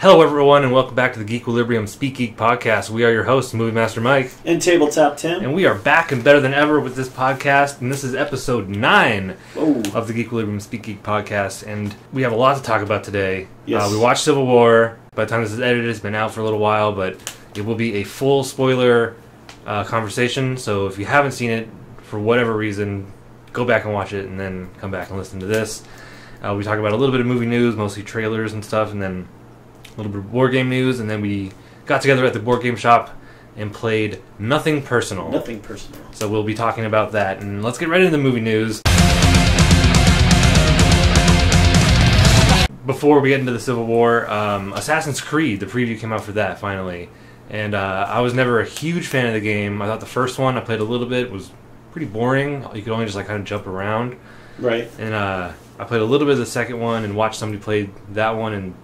Hello, everyone, and welcome back to the Geek Speak Geek podcast. We are your hosts, Movie Master Mike. And Tabletop Tim. And we are back and better than ever with this podcast. And this is episode 9 of the Geek Speak Geek podcast. And we have a lot to talk about today. Yes. We watched Civil War. By the time this is edited, it's been out for a little while, but it will be a full spoiler conversation. So if you haven't seen it, for whatever reason, go back and watch it, and then come back and listen to this. We talk about a little bit of movie news, mostly trailers and stuff, and then a little bit of board game news, and then we got together at the board game shop and played Nothing Personal. Nothing Personal. So we'll be talking about that, and let's get right into the movie news. Before we get into the Civil War, Assassin's Creed, the preview came out for that, finally. And I was never a huge fan of the game. I thought the first one, I played a little bit, was pretty boring. You could only just kind of jump around. Right. And I played a little bit of the second one and watched somebody play that one in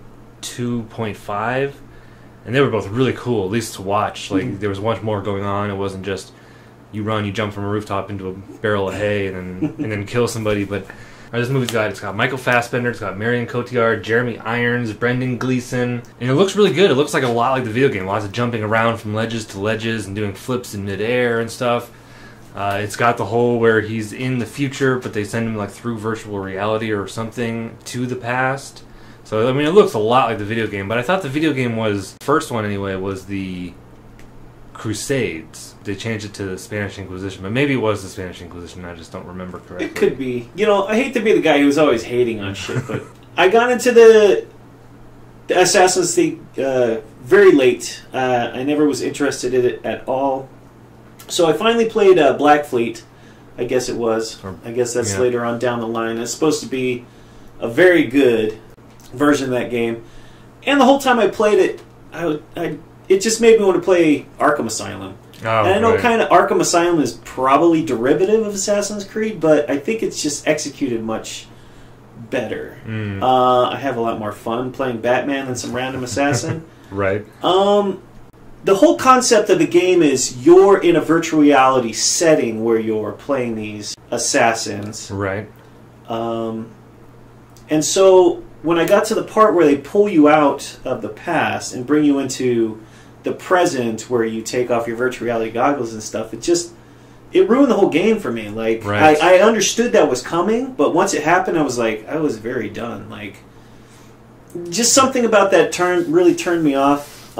2.5, and they were both really cool, at least to watch. Like, there was much more going on. It wasn't just you jump from a rooftop into a barrel of hay and then kill somebody. But this movie's got Michael Fassbender, it's got Marion Cotillard, Jeremy Irons, Brendan Gleeson, and it looks really good. It looks like a lot like the video game. Lots of jumping around from ledges to ledges and doing flips in midair and stuff. It's got the whole where he's in the future, but they send him through virtual reality or something to the past. So, I mean, it looks a lot like the video game, but I thought the video game was, first one anyway, was the Crusades. They changed it to the Spanish Inquisition, but maybe it was the Spanish Inquisition, I just don't remember correctly. It could be. You know, I hate to be the guy who's always hating on shit, but I got into the Assassin's Creed very late. I never was interested in it at all. So I finally played Black Fleet, I guess it was. I guess that's later on down the line. It's supposed to be a very good version of that game, and the whole time I played it, it just made me want to play Arkham Asylum. And I know kind of Arkham Asylum is probably derivative of Assassin's Creed, but I think it's just executed much better. I have a lot more fun playing Batman than some random assassin. Right. The whole concept of the game is you're in a virtual reality setting where you're playing these assassins. Right. And so when I got to the part where they pull you out of the past and bring you into the present where you take off your virtual reality goggles and stuff, it ruined the whole game for me. Like, right. I understood that was coming, but once it happened, I was very done. Like, just something about that really turned me off.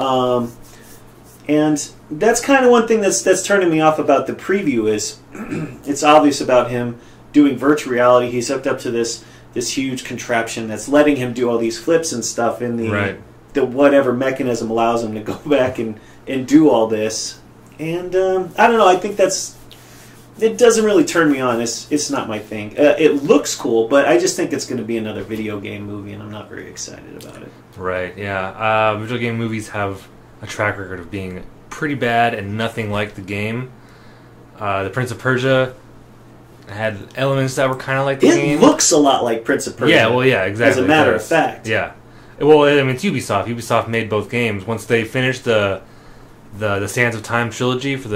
And that's kind of one thing that's turning me off about the preview is it's obvious about him doing virtual reality. He's hooked up to this huge contraption that's letting him do all these flips and stuff in the whatever mechanism allows him to go back and do all this. And I don't know, I think it doesn't really turn me on. It's not my thing. It looks cool, but I just think it's going to be another video game movie, and I'm not very excited about it. Right, yeah. Video game movies have a track record of being pretty bad and nothing like the game. The Prince of Persia had elements that were kind of like the game. It looks a lot like Prince of Persia. Yeah, well, yeah, exactly. As a matter of fact. Yeah. Well, I mean, it's Ubisoft. Ubisoft made both games. Once they finished the Sands of Time trilogy for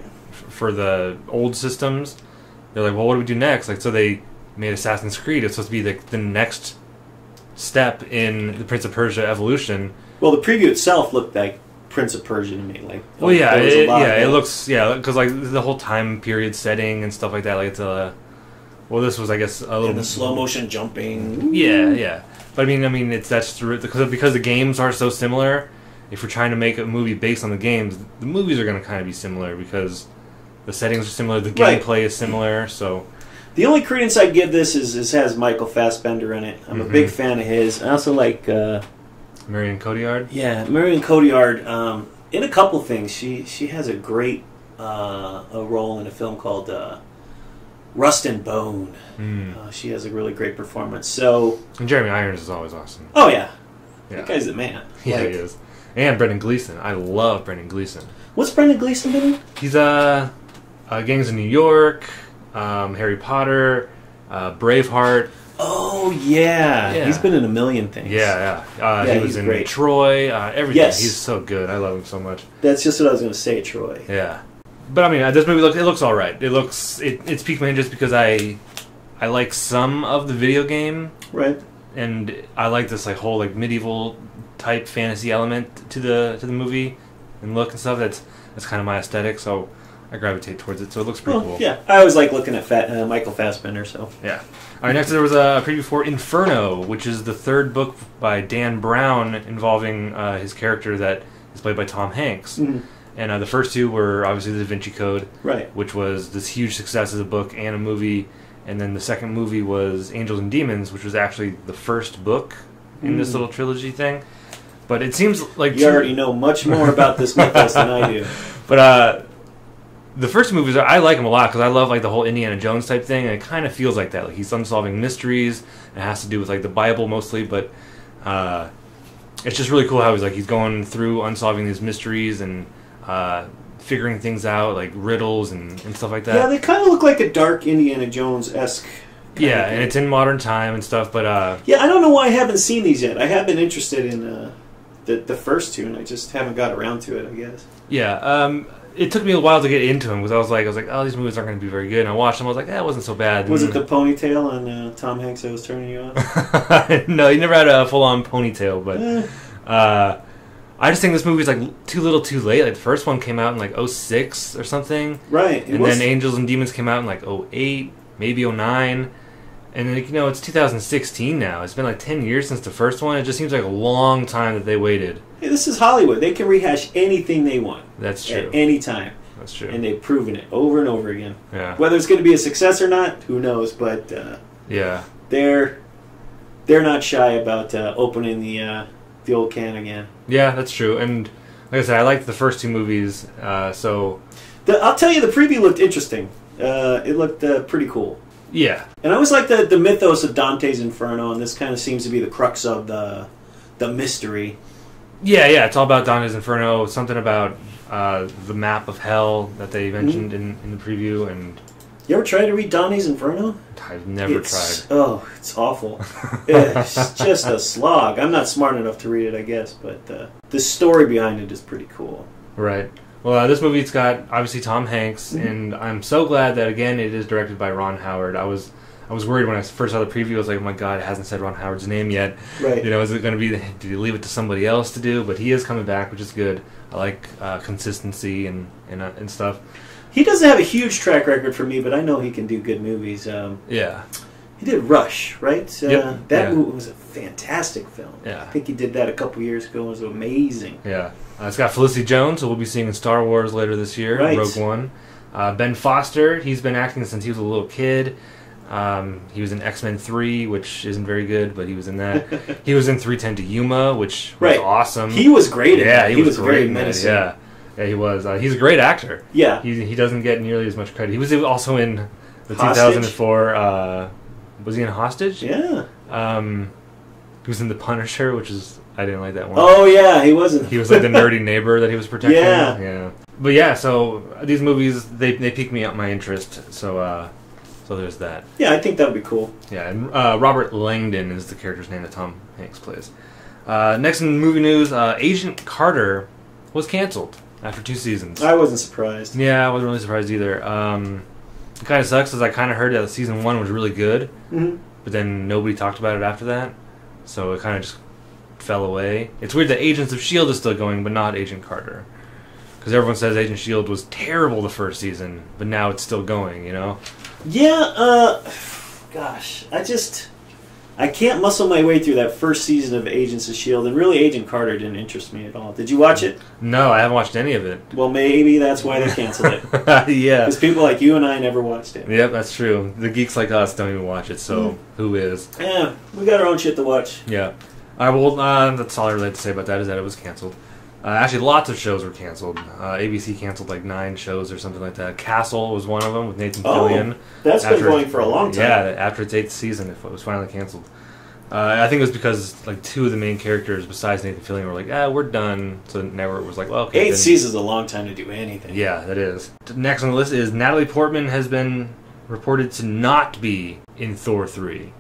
the old systems, they're like, well, what do we do next? So they made Assassin's Creed. It's supposed to be the next step in the Prince of Persia evolution. Well, the preview itself looked like Prince of Persia to me. It looks, because the whole time period setting and stuff like that, this was, I guess, a little the slow motion jumping. Yeah. But I mean, that's through because the games are so similar. If you're trying to make a movie based on the games, the movies are going to kind of be similar because the settings are similar, the gameplay is similar. So the only credence I give this is has Michael Fassbender in it. I'm a big fan of his. I also like Marion Cotillard? Yeah, Marion Cotillard, in a couple things. She has a great a role in a film called Rust and Bone. She has a really great performance. And Jeremy Irons is always awesome. Oh, yeah. That guy's the man. Yeah, he is. And Brendan Gleeson. I love Brendan Gleeson. What's Brendan Gleeson been in? He's Gangs of New York, Harry Potter, Braveheart. Oh, yeah. He's been in a million things. Yeah. He was in great. Troy, everything. Yes. He's so good. I love him so much. That's just what I was going to say, Troy. Yeah. But, I mean, this movie looks all right. It's piqued my interest because I like some of the video game. Right. And I like this whole medieval type fantasy element to the movie and look and stuff. That's kind of my aesthetic, so I gravitate towards it. So it looks pretty cool. Yeah, I always like looking at Michael Fassbender. So yeah. All right, next there was a preview for Inferno, which is the third book by Dan Brown involving his character that is played by Tom Hanks. Mm-hmm. And the first two were obviously the Da Vinci Code, right, which was this huge success as a book and a movie. And then the second movie was Angels and Demons, which was actually the first book in this little trilogy thing. But it seems like you already know much more about this mythos than I do. But the first movies, I like them a lot because I love like the whole Indiana Jones type thing, and it kind of feels like that. Like he's unsolving mysteries. It has to do with like the Bible mostly, but it's just really cool how he's going through unsolving these mysteries and figuring things out, like riddles and stuff like that. Yeah, they kind of look like a dark Indiana Jones-esque. Yeah, and it's in modern time and stuff, but yeah, I don't know why I haven't seen these yet. I have been interested in the first two, and I just haven't got around to it, I guess. Yeah, it took me a while to get into them because I was like, oh, these movies aren't going to be very good. And I watched them, I was like, it wasn't so bad. Was it the ponytail on Tom Hanks that was turning you on? No, he never had a full-on ponytail, but I just think this movie's like too little too late. Like the first one came out in like 06 or something. Right. And then Angels and Demons came out in like 08, maybe 09. And like, it's 2016 now. It's been like 10 years since the first one. It just seems like a long time that they waited. Hey, this is Hollywood. They can rehash anything they want. That's true. At any time. That's true. And they've proven it over and over again. Yeah. Whether it's going to be a success or not, who knows? But yeah, they're not shy about opening the old can again. Yeah, that's true. And like I said, I liked the first two movies. So I'll tell you, the preview looked interesting. It looked pretty cool. Yeah. And I always like the mythos of Dante's Inferno, and this kind of seems to be the crux of the mystery. Yeah, it's all about Dante's Inferno. Something about the map of hell that they mentioned in the preview. And you ever tried to read Dante's Inferno? I've never tried. Oh, it's awful. It's just a slog. I'm not smart enough to read it, I guess, but the story behind it is pretty cool. Right. Well, this movie's got obviously Tom Hanks, and I'm so glad that again it is directed by Ron Howard. I was worried when I first saw the preview. I was like, oh my god, it hasn't said Ron Howard's name yet. Right. Is it going to be? Did you leave it to somebody else to do? But he is coming back, which is good. I like consistency and stuff. He doesn't have a huge track record for me, but I know he can do good movies. Yeah. He did Rush, right? Yep. That movie was a fantastic film. Yeah. I think he did that a couple years ago. It was amazing. Yeah. It's got Felicity Jones, who we'll be seeing in Star Wars later this year, right. Rogue One. Ben Foster, he's been acting since he was a little kid. He was in X-Men 3, which isn't very good, but he was in that. He was in 3:10 to Yuma, which was awesome. He was great. He was very menacing. Yeah, he was. He's a great actor. Yeah. He doesn't get nearly as much credit. He was also in the Hostage? 2004... was he in Hostage? Yeah. He was in The Punisher, which is... I didn't like that one. Oh, yeah, he wasn't. He was like the nerdy neighbor that he was protecting. Yeah. But yeah, so these movies, they pique me up my interest. So there's that. Yeah, I think that would be cool. Yeah, and Robert Langdon is the character's name that Tom Hanks plays. Next in movie news, Agent Carter was canceled after 2 seasons. I wasn't surprised. Yeah, I wasn't really surprised either. It kind of sucks because I kind of heard that season 1 was really good, but then nobody talked about it after that, so it kind of just fell away. It's weird that Agents of S.H.I.E.L.D. is still going, but not Agent Carter. Because everyone says Agent S.H.I.E.L.D. was terrible the first season, but now it's still going, Yeah, gosh, I can't muscle my way through that first season of Agents of S.H.I.E.L.D., and really Agent Carter didn't interest me at all. Did you watch it? No, I haven't watched any of it. Well, maybe that's why they canceled it. Yeah. Because people like you and I never watched it. Yep, that's true. The geeks like us don't even watch it, so who is? Yeah, we got our own shit to watch. Yeah. That's all I really have to say about that, is that it was canceled. Actually, lots of shows were canceled. ABC canceled like 9 shows or something like that. Castle was one of them with Nathan Fillion. That's been going for a long time. Yeah, after its 8th season, it was finally canceled. I think it was because like 2 of the main characters besides Nathan Fillion were like, we're done. So the network was like, well, okay. 8 seasons is a long time to do anything. Yeah, that is. Next on the list is Natalie Portman has been reported to not be in Thor 3.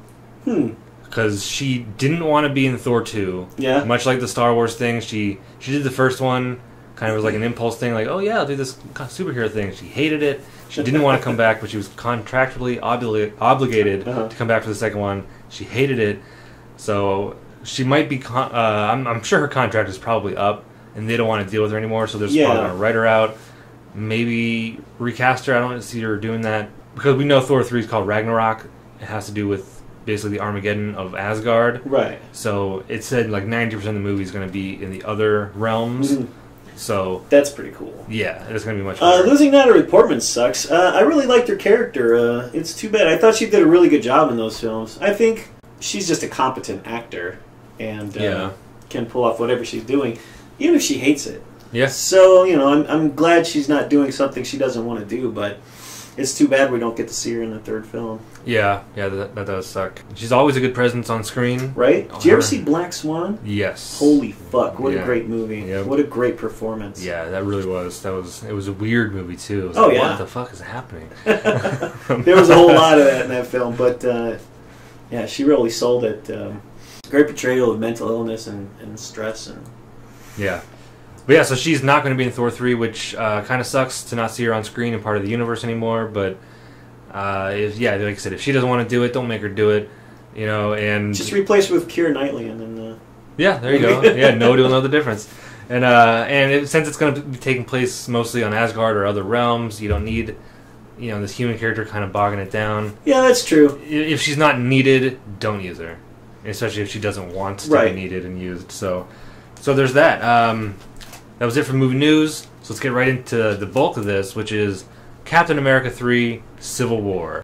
Because she didn't want to be in Thor 2. Yeah. Much like the Star Wars thing, she did the first one, kind of was like an impulse thing, like, oh yeah, I'll do this superhero thing. She hated it. She didn't want to come back, but she was contractually obligated to come back for the second one. She hated it, so she might be. I'm sure her contract is probably up, and they don't want to deal with her anymore. So they're just probably going to write her out. Maybe recast her. I don't see her doing that because we know Thor 3 is called Ragnarok. It has to do with basically the Armageddon of Asgard. Right. So it said like 90% of the movie is going to be in the other realms. Mm-hmm. So that's pretty cool. Yeah, it's going to be much better. Losing Natalie Portman sucks. I really liked her character. It's too bad. I thought she did a really good job in those films. I think she's just a competent actor and can pull off whatever she's doing, even if she hates it. Yeah. So, I'm glad she's not doing something she doesn't want to do, but it's too bad we don't get to see her in the third film. Yeah, that does suck. She's always a good presence on screen. Right? Did you ever see Black Swan? Yes. Holy fuck, what a great movie. Yep. What a great performance. Yeah, that really was. It was a weird movie, too. It was what the fuck is happening? There was a whole lot of that in that film, but yeah, she really sold it. Great portrayal of mental illness and stress. Yeah. But yeah, so she's not going to be in Thor 3, which kind of sucks to not see her on screen and part of the universe anymore. But like I said, if she doesn't want to do it, don't make her do it. And just replace her with Keira Knightley, and then yeah, there you go. Yeah, nobody will know the difference. And since it's going to be taking place mostly on Asgard or other realms, you don't need this human character kind of bogging it down. Yeah, that's true. If she's not needed, don't use her, especially if she doesn't want to be needed and used. So there's that. That was it for movie news. So let's get right into the bulk of this, which is Captain America 3: Civil War.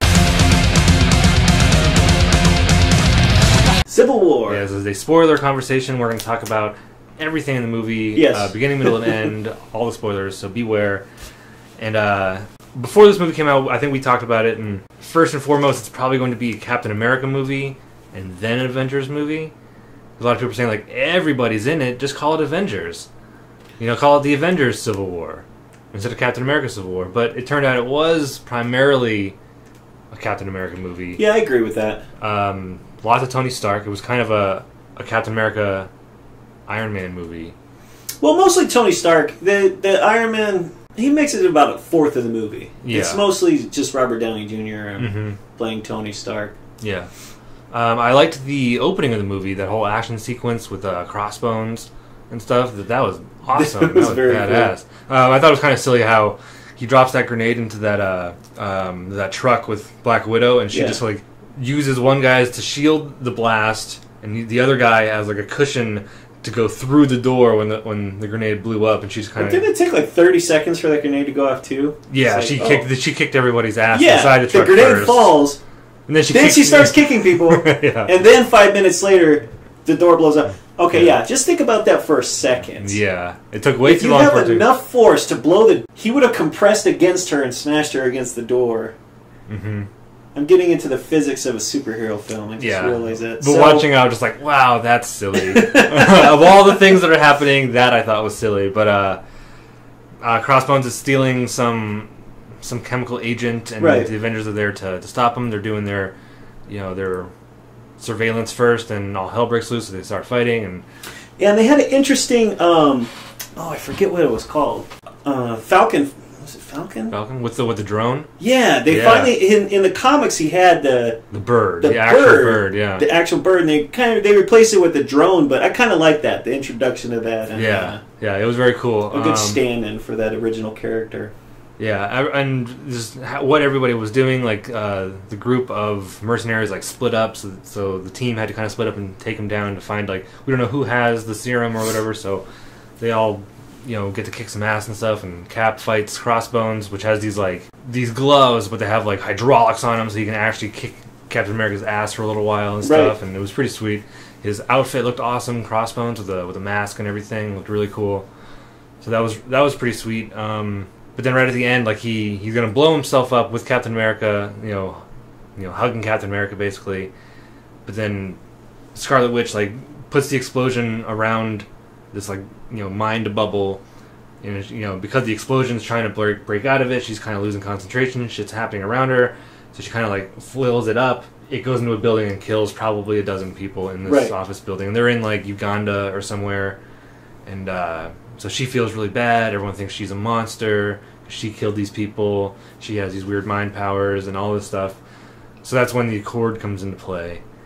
Civil War. Yeah, this is a spoiler conversation. We're going to talk about everything in the movie, beginning, middle, and end, all the spoilers, so beware. And before this movie came out, I think we talked about it, and first and foremost, it's probably going to be a Captain America movie, and then an Avengers movie. A lot of people are saying, like, everybody's in it, just call it Avengers. Call it the Avengers Civil War instead of Captain America Civil War. But it turned out it was primarily a Captain America movie. Yeah, I agree with that. Lots of Tony Stark. It was kind of a Captain America Iron Man movie. Well, mostly Tony Stark. The Iron Man, he makes it about a fourth of the movie. Yeah. It's mostly just Robert Downey Jr. Playing Tony Stark. Yeah. I liked the opening of the movie, that whole action sequence with crossbones and stuff. That was awesome. That was very badass. Cool. I thought it was kind of silly how he drops that grenade into that truck with Black Widow, and she just like uses one guy to shield the blast, and the other guy has like a cushion to go through the door when the grenade blew up, and she's kind of. Didn't it take like 30 seconds for that grenade to go off too? Yeah, she kicked everybody's ass inside the truck. The grenade first. Falls. And then she starts kicking people, and then 5 minutes later, the door blows up. Okay, just think about that for a second. Yeah, it took way too long. If you have enough force to blow he would have compressed against her and smashed her against the door. Mm-hmm. I'm getting into the physics of a superhero film. I just realized that. But watching, I was just like, wow, that's silly. Of all the things that are happening, that I thought was silly. But Crossbones is stealing some chemical agent, and the Avengers are there to stop them. They're doing their surveillance first, and all hell breaks loose, so they start fighting. And they had an interesting, I forget what it was called. Falcon. Was it Falcon? Falcon with the drone. Yeah, they finally in the comics he had the bird, the actual bird, the actual bird, and they replaced it with the drone. But I kind of like that, the introduction of that. And, it was very cool. A good stand-in for that original character. Yeah, and just what everybody was doing, like the group of mercenaries like split up, so the team had to kind of split up and take him down to find, like, we don't know who has the serum or whatever, so they all get to kick some ass and stuff, and Cap fights Crossbones, which has these gloves, but they have like hydraulics on them, so you can actually kick Captain America's ass for a little while and stuff, and it was pretty sweet. His outfit looked awesome, Crossbones with a mask and everything, looked really cool. So that was pretty sweet. But then right at the end, like he's gonna blow himself up with Captain America, hugging Captain America basically. But then Scarlet Witch like puts the explosion around this mind bubble, and because the explosion's trying to break out of it, she's kind of losing concentration. Shit's happening around her, so she kind of like flills it up. It goes into a building and kills probably a dozen people in this office building. And they're in like Uganda or somewhere, and so she feels really bad. Everyone thinks she's a monster. She killed these people. She has these weird mind powers and all this stuff. So that's when the Accord comes into play.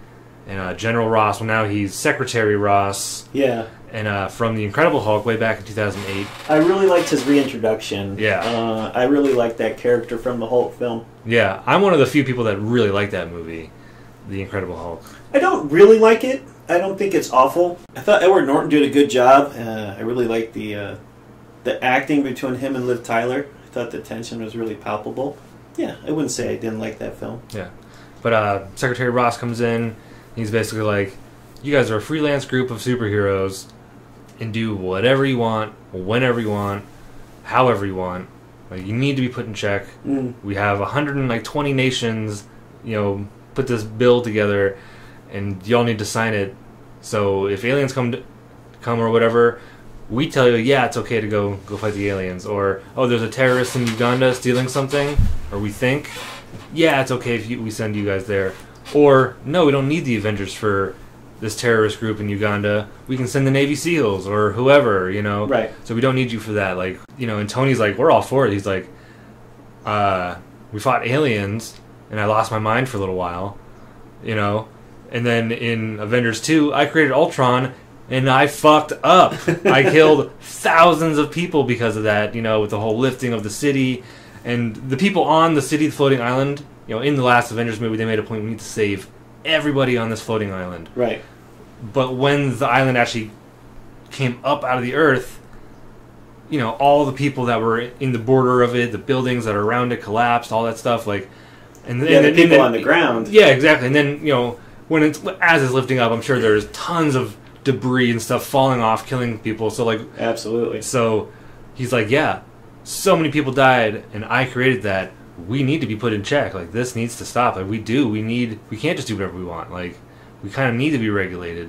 And General Ross, well, now he's Secretary Ross. Yeah. And from The Incredible Hulk way back in 2008. I really liked his reintroduction. Yeah. I really liked that character from the Hulk film. Yeah, I'm one of the few people that really like that movie, The Incredible Hulk. I don't really like it. I don't think it's awful. I thought Edward Norton did a good job. I really liked the acting between him and Liv Tyler. I thought the tension was really palpable. Yeah, I wouldn't say I didn't like that film. Yeah. But Secretary Ross comes in. He's basically like, you guys are a freelance group of superheroes and do whatever you want, whenever you want, however you want. Like, you need to be put in check. We have 120 nations, put this bill together, and y'all need to sign it. So if aliens come or whatever, we tell you, yeah, it's okay to go fight the aliens. Or, oh, there's a terrorist in Uganda stealing something, or we think, yeah, it's okay if we send you guys there. Or, no, we don't need the Avengers for this terrorist group in Uganda. We can send the Navy SEALs or whoever, Right. So we don't need you for that. Like, and Tony's like, we're all for it. He's like, we fought aliens, and I lost my mind for a little while, And then in Avengers 2, I created Ultron, and I fucked up. I killed thousands of people because of that, with the whole lifting of the city. And the people on the city, the floating island, in the last Avengers movie, they made a point, we need to save everybody on this floating island. Right. But when the island actually came up out of the earth, all the people that were in the border of it, the buildings that are around it collapsed, all that stuff, like... And then, the people on the ground. Yeah, exactly. And then, when as it's lifting up, I'm sure there's tons of debris and stuff falling off, killing people. So, like... Absolutely. So, he's like, yeah, so many people died, and I created that. We need to be put in check. Like, this needs to stop. Like, we can't just do whatever we want. Like, we kind of need to be regulated,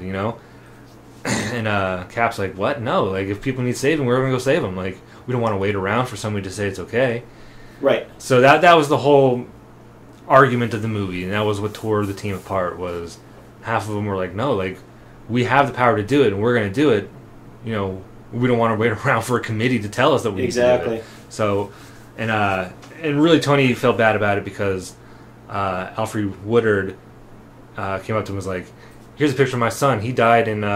And Cap's like, what? No. Like, if people need saving, we're going to go save them. Like, we don't want to wait around for somebody to say it's okay. Right. So that was the whole argument of the movie, and that was what tore the team apart, was half of them were like, no, like, we have the power to do it, and we're going to do it. We don't want to wait around for a committee to tell us that we need to do it. So, and really Tony felt bad about it because Alfred Woodard came up to him and was like, here's a picture of my son. He died in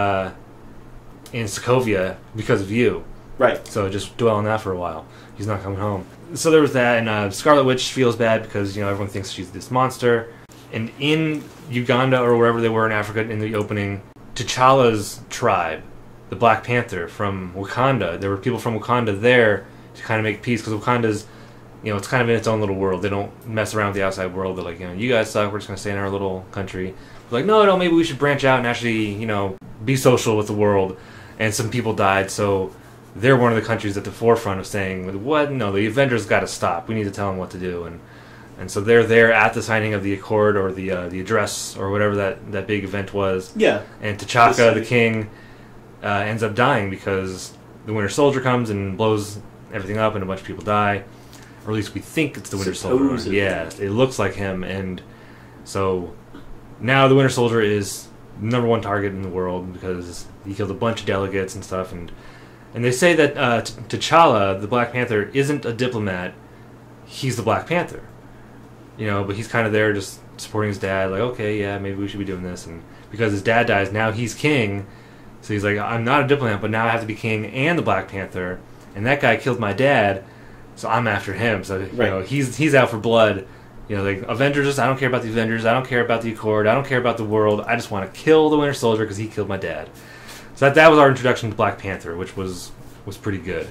Sokovia because of you. Right. So just dwell on that for a while. He's not coming home. So there was that, and Scarlet Witch feels bad because, everyone thinks she's this monster. And in Uganda or wherever they were in Africa in the opening, T'Challa's tribe, the Black Panther from Wakanda, there were people from Wakanda there to kind of make peace, because Wakanda's, it's kind of in its own little world. They don't mess around with the outside world. They're like, you guys suck. We're just going to stay in our little country. They're like, no, maybe we should branch out and actually, be social with the world. And some people died, so they're one of the countries at the forefront of saying, what? No, the Avengers got to stop. We need to tell them what to do. And so they're there at the signing of the Accord or the address or whatever that big event was. Yeah. And T'Chaka, the king, ends up dying because the Winter Soldier comes and blows everything up and a bunch of people die. Or at least we think it's the Winter Soldier. Yeah, it looks like him. And so now the Winter Soldier is the number one target in the world because he killed a bunch of delegates and stuff. And they say that T'Challa, the Black Panther, isn't a diplomat. He's the Black Panther. But he's kind of there just supporting his dad. Like, okay, yeah, maybe we should be doing this. And because his dad dies, now he's king. So he's like, I'm not a diplomat, but now I have to be king and the Black Panther. And that guy killed my dad, so I'm after him. So he's out for blood. Like Avengers. I don't care about the Avengers. I don't care about the Accord. I don't care about the world. I just want to kill the Winter Soldier because he killed my dad. So that was our introduction to Black Panther, which was pretty good.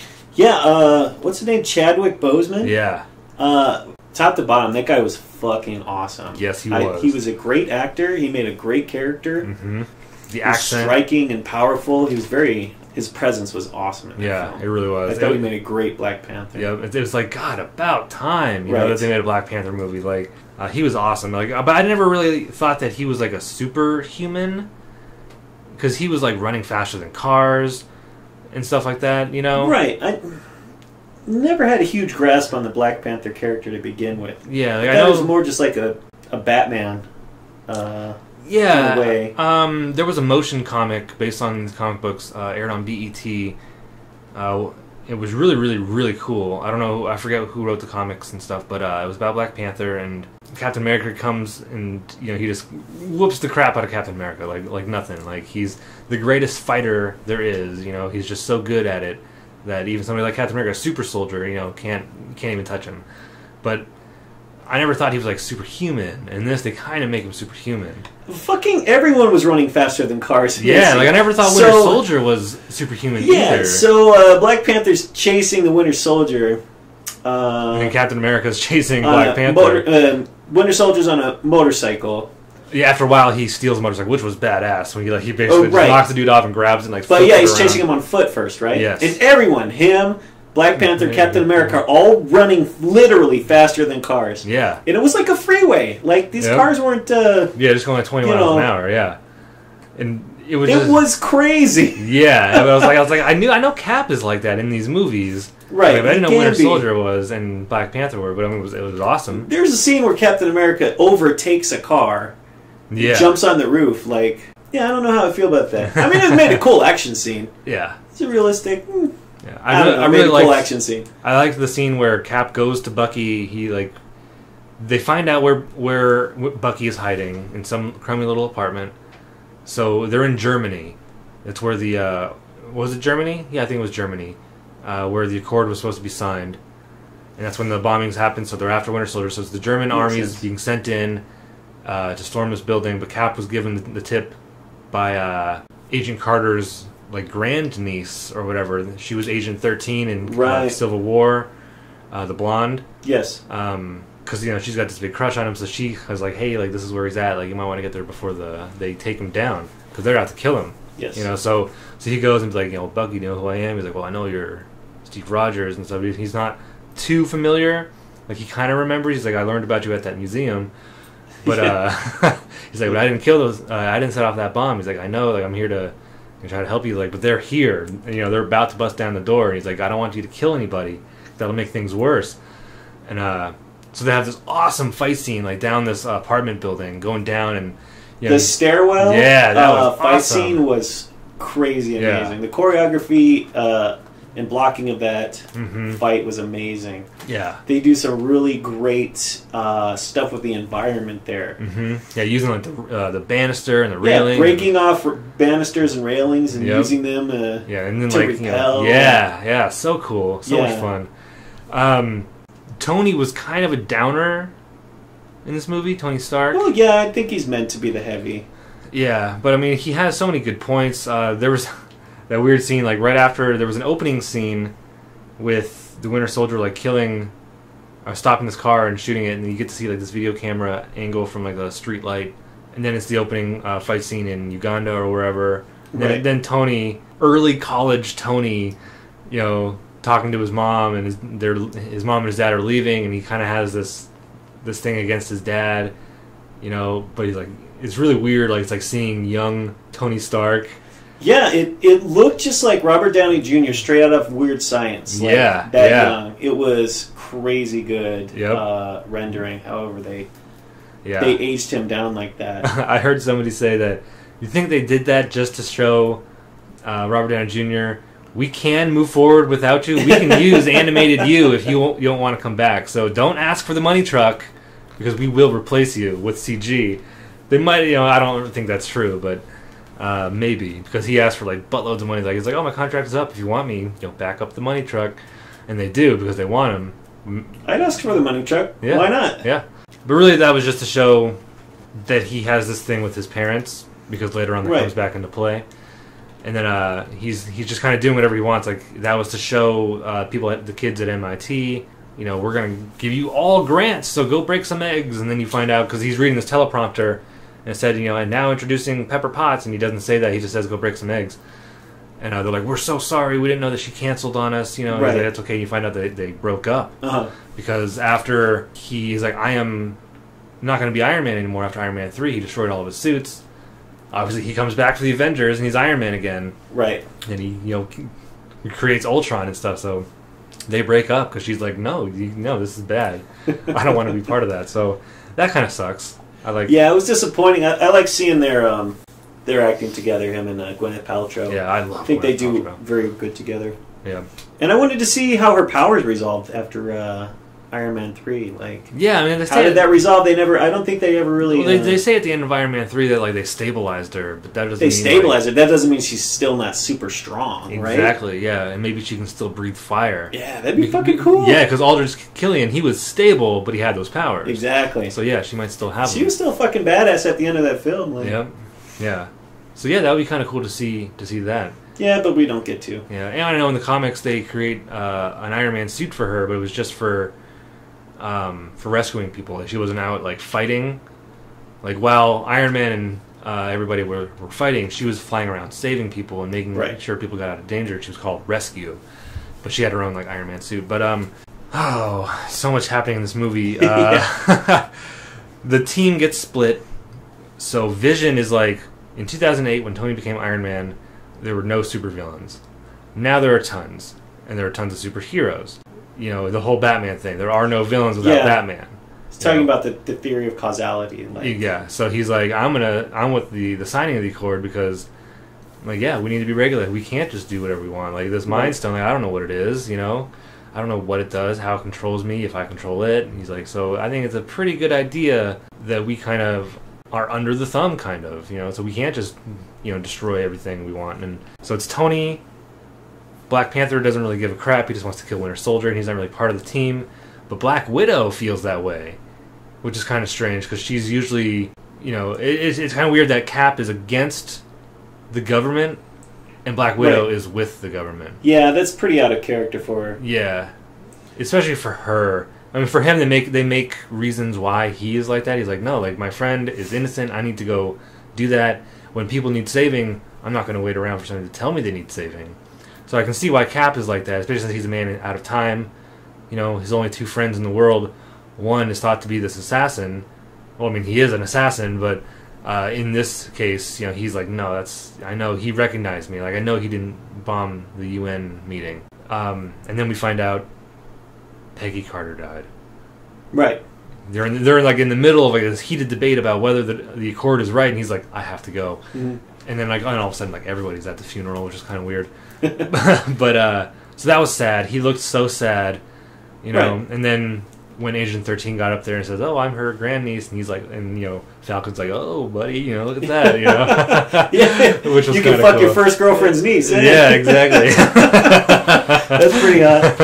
Yeah. What's his name? Chadwick Boseman. Yeah. Top to bottom, that guy was fucking awesome. Yes, he was. He was a great actor. He made a great character. Mm-hmm. The was accent, striking and powerful. He was his presence was awesome. In that film. It really was. I thought he made a great Black Panther. Yeah, it was like, God, about time, that they made a Black Panther movie. Like, he was awesome. Like, but I never really thought that he was like a superhuman, because he was like running faster than cars and stuff like that. Right. I never had a huge grasp on the Black Panther character to begin with. Yeah, like, I know it was more just like a Batman. Yeah, in a way. There was a motion comic based on the comic books aired on BET. it was really, really, really cool. I don't know, I forget who wrote the comics and stuff, but it was about Black Panther, and Captain America comes and, you know, he just whoops the crap out of Captain America like nothing. Like, he's the greatest fighter there is, you know, he's just so good at it that even somebody like Captain America, a super soldier, you know, can't even touch him. But I never thought he was like superhuman. In this, they kind of make him superhuman. Fucking everyone was running faster than cars. Yeah, like I never thought Winter Soldier was superhuman either. Yeah, so Black Panther's chasing the Winter Soldier. And then Captain America's chasing Black Panther. Winter Soldier's on a motorcycle. Yeah, after a while he steals a motorcycle, which was badass. When he basically just knocks the dude off and grabs it and like. But yeah, he's chasing him on foot first, right? Yes. And everyone, him, Black Panther, Captain America, are all running literally faster than cars. Yeah. And it was like a freeway. Like, these cars weren't... yeah, just going like 20 miles an hour, yeah. And it was crazy. Yeah. I was like, I know Cap is like that in these movies. Right. Like, I didn't know Winter Soldier was and Black Panther were, but I mean, it was awesome. There's a scene where Captain America overtakes a car. Yeah. Jumps on the roof, like... Yeah, I don't know how I feel about that. I mean, it made a cool action scene. Yeah. It's a realistic... Yeah, I really like cool action scene. I liked the scene where Cap goes to Bucky. They find out where Bucky is hiding in some crummy little apartment. So they're in Germany. It's where the was it Germany? Yeah, I think it was Germany, where the Accord was supposed to be signed, and that's when the bombings happened. So they're after Winter Soldier. So it's the German army is being sent in to storm this building. But Cap was given the tip by Agent Carter's grandniece or whatever. She was Agent 13 in Civil War, the blonde. Yes. Because she's got this big crush on him, so she was like, "Hey, this is where he's at. Like, you might want to get there before they take him down, because they're out to kill him." Yes. So he goes and be like, "Bucky, you know who I am?" He's like, "Well, I know you're Steve Rogers and stuff." He's not too familiar. Like, he kind of remembers. He's like, "I learned about you at that museum." But he's like, "But I didn't kill those. I didn't set off that bomb." He's like, "I know. Like, I'm here to try to help you. Like, but they're here. And, they're about to bust down the door." And he's like, "I don't want you to kill anybody. That'll make things worse." And so they have this awesome fight scene, down this apartment building, going down and the stairwell. Yeah, that was fight awesome. Scene was crazy amazing. The choreography and blocking of that fight was amazing. Yeah, they do some really great stuff with the environment there. Yeah, using the banister and the railing, breaking off banisters and railings and using them. And then to repel. Yeah, so cool, so much fun. Tony was kind of a downer in this movie, Tony Stark. Well, yeah, I think he's meant to be the heavy. Yeah, but I mean, he has so many good points. There was that weird scene, right after, there was an opening scene with the Winter Soldier, killing, or stopping this car and shooting it, and you get to see, this video camera angle from, a street light. And then it's the opening fight scene in Uganda or wherever. And then Tony, early college Tony, talking to his mom, and his mom and his dad are leaving, and he kind of has this thing against his dad, but he's it's really weird, it's like seeing young Tony Stark. Yeah, it looked just like Robert Downey Jr. straight out of Weird Science. Young. It was crazy good rendering, however they aged him down like that. I heard somebody say that, you think they did that just to show Robert Downey Jr., we can move forward without you. We can use animated you if you don't want to come back. So don't ask for the money truck, because we will replace you with CG. They might, I don't think that's true, but maybe, because he asked for buttloads of money. He's like, "Oh, my contract is up. If you want me, back up the money truck," and they do because they want him. I'd ask for the money truck. Yeah. Why not? Yeah, but really, that was just to show that he has this thing with his parents, because later on that comes back into play. And then he's just kind of doing whatever he wants. That was to show the kids at MIT, we're going to give you all grants, so go break some eggs. And then you find out, because he's reading this teleprompter, and it said, and now introducing Pepper Potts, and he doesn't say that, he just says go break some eggs. And they're like, "We're so sorry, we didn't know that she canceled on us." He's like, "That's okay." And you find out that they broke up. Because after he's like, "I am not going to be Iron Man anymore," after Iron Man 3, he destroyed all of his suits. Obviously, he comes back to the Avengers, and he's Iron Man again. Right. And he creates Ultron and stuff, so they break up, because she's like, no, this is bad. I don't want to be part of that. So that kind of sucks. Yeah, it was disappointing. I like seeing their acting together, him and Gwyneth Paltrow. Yeah, I love I think Gwyneth they do Paltrow. very good together. Yeah. And I wanted to see how her powers resolved after Iron Man 3. Like, yeah, I mean, how did that resolve? They never. I don't think they ever really. Well, they say at the end of Iron Man 3 that like they stabilized her, but that doesn't. They mean, stabilized her. That doesn't mean she's still not super strong, right? Exactly. Yeah, and maybe she can still breathe fire. Yeah, that'd be fucking cool. Yeah, because Aldrich Killian, he was stable, but he had those powers. Exactly. So yeah, she might still have them. She was still fucking badass at the end of that film. Like. Yeah, yeah. So yeah, that would be kind of cool to see that. Yeah, but we don't get to. Yeah, and I know in the comics they create an Iron Man suit for her, but it was just for rescuing people. Like, she wasn't out like fighting. Like while Iron Man and everybody were fighting, she was flying around saving people and making sure people got out of danger. She was called Rescue, but she had her own like Iron Man suit. But oh, so much happening in this movie. The team gets split. So Vision is like in 2008 when Tony became Iron Man. There were no supervillains. Now there are tons, and there are tons of superheroes. You know, the whole Batman thing. There are no villains without Batman. He's talking about the theory of causality. Like. Yeah, so he's like, I'm with the signing of the Accord because, like, yeah, we need to be regulated. We can't just do whatever we want. Like, this Mind Stone, like, I don't know what it is, you know? I don't know what it does, how it controls me, if I control it. And he's like, so I think it's a pretty good idea that we kind of are under the thumb, kind of, you know? So we can't just, you know, destroy everything we want. And so it's Tony. Black Panther doesn't really give a crap. He just wants to kill Winter Soldier, and he's not really part of the team. But Black Widow feels that way, which is kind of strange because she's usually, you know, it's kind of weird that Cap is against the government and Black Widow is with the government. Yeah, that's pretty out of character for her. Yeah, especially for her. I mean, for him, they make reasons why he is like that. He's like, no, like my friend is innocent. I need to go do that. When people need saving, I'm not going to wait around for someone to tell me they need saving. So I can see why Cap is like that, especially since he's a man out of time. You know, his only two friends in the world. One is thought to be this assassin. Well, I mean, he is an assassin, but in this case, you know, he's like, no, I know he recognized me. Like, I know he didn't bomb the UN meeting. And then we find out Peggy Carter died. Right. They're like in the middle of like this heated debate about whether the Accord is right, and he's like, I have to go. Mm-hmm. And then like, and all of a sudden, like everybody's at the funeral, which is kind of weird. But so that was sad. He looked so sad, you know. Right. And then when Agent 13 got up there and says, "Oh, I'm her grandniece," and he's like, and you know, Falcon's like, "Oh, buddy, you know, look at that," you know. Yeah, which was you can fuck cool. Your first girlfriend's niece. Eh? Yeah, exactly. That's pretty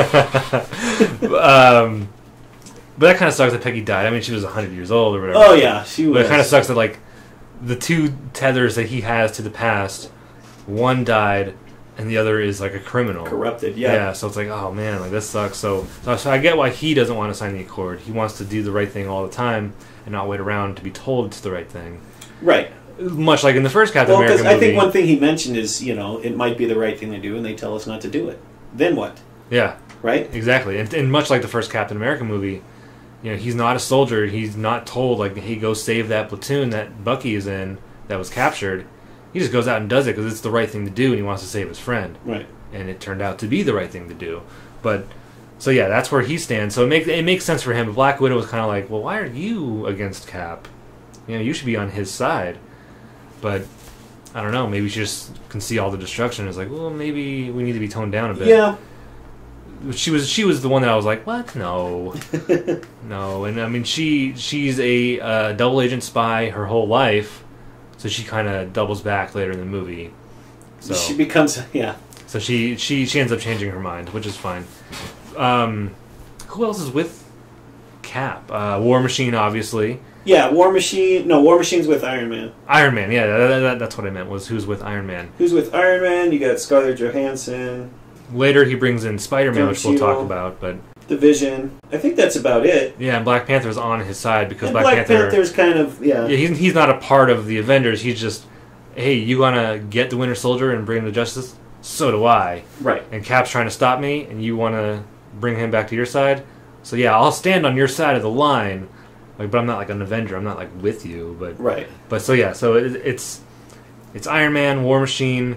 hot. But that kind of sucks that Peggy died. I mean, she was 100 years old or whatever. Oh yeah, she was. But it kind of sucks that like the two tethers that he has to the past, one died. And the other is like a criminal. Corrupted, yeah. Yeah, so it's like, oh man, like this sucks. So I get why he doesn't want to sign the Accord. He wants to do the right thing all the time and not wait around to be told it's the right thing. Right. Much like in the first Captain America movie. Well, because I think one thing he mentioned is, you know, it might be the right thing to do and they tell us not to do it. Then what? Yeah. Right? Exactly. And much like the first Captain America movie, you know, he's not a soldier. He's not told, like, hey, go save that platoon that Bucky is in that was captured. He just goes out and does it because it's the right thing to do, and he wants to save his friend. Right. And it turned out to be the right thing to do. But so yeah, that's where he stands. So it makes sense for him. But Black Widow was kind of like, well, why are you against Cap? You know, you should be on his side. But I don't know. Maybe she just can see all the destruction. It's like, well, maybe we need to be toned down a bit. Yeah. She was the one that I was like, what? No, no. And I mean, she's a double agent spy her whole life. So she kind of doubles back later in the movie. So she becomes, yeah. So she ends up changing her mind, which is fine. Who else is with Cap? War Machine, obviously. Yeah, War Machine. No, War Machine's with Iron Man. Iron Man, yeah, that's what I meant, was who's with Iron Man. Who's with Iron Man? You got Scarlett Johansson. Later he brings in Spider-Man, which we'll talk about, but... The Vision. I think that's about it. Yeah, and Black Panther's on his side because and Black Panther's kind of, yeah. Yeah, he's not a part of the Avengers. He's just, hey, you want to get the Winter Soldier and bring him to justice? So do I. Right. And Cap's trying to stop me, and you want to bring him back to your side? So yeah, I'll stand on your side of the line, like, but I'm not like an Avenger. I'm not like with you. But right. But so yeah, so it's Iron Man, War Machine,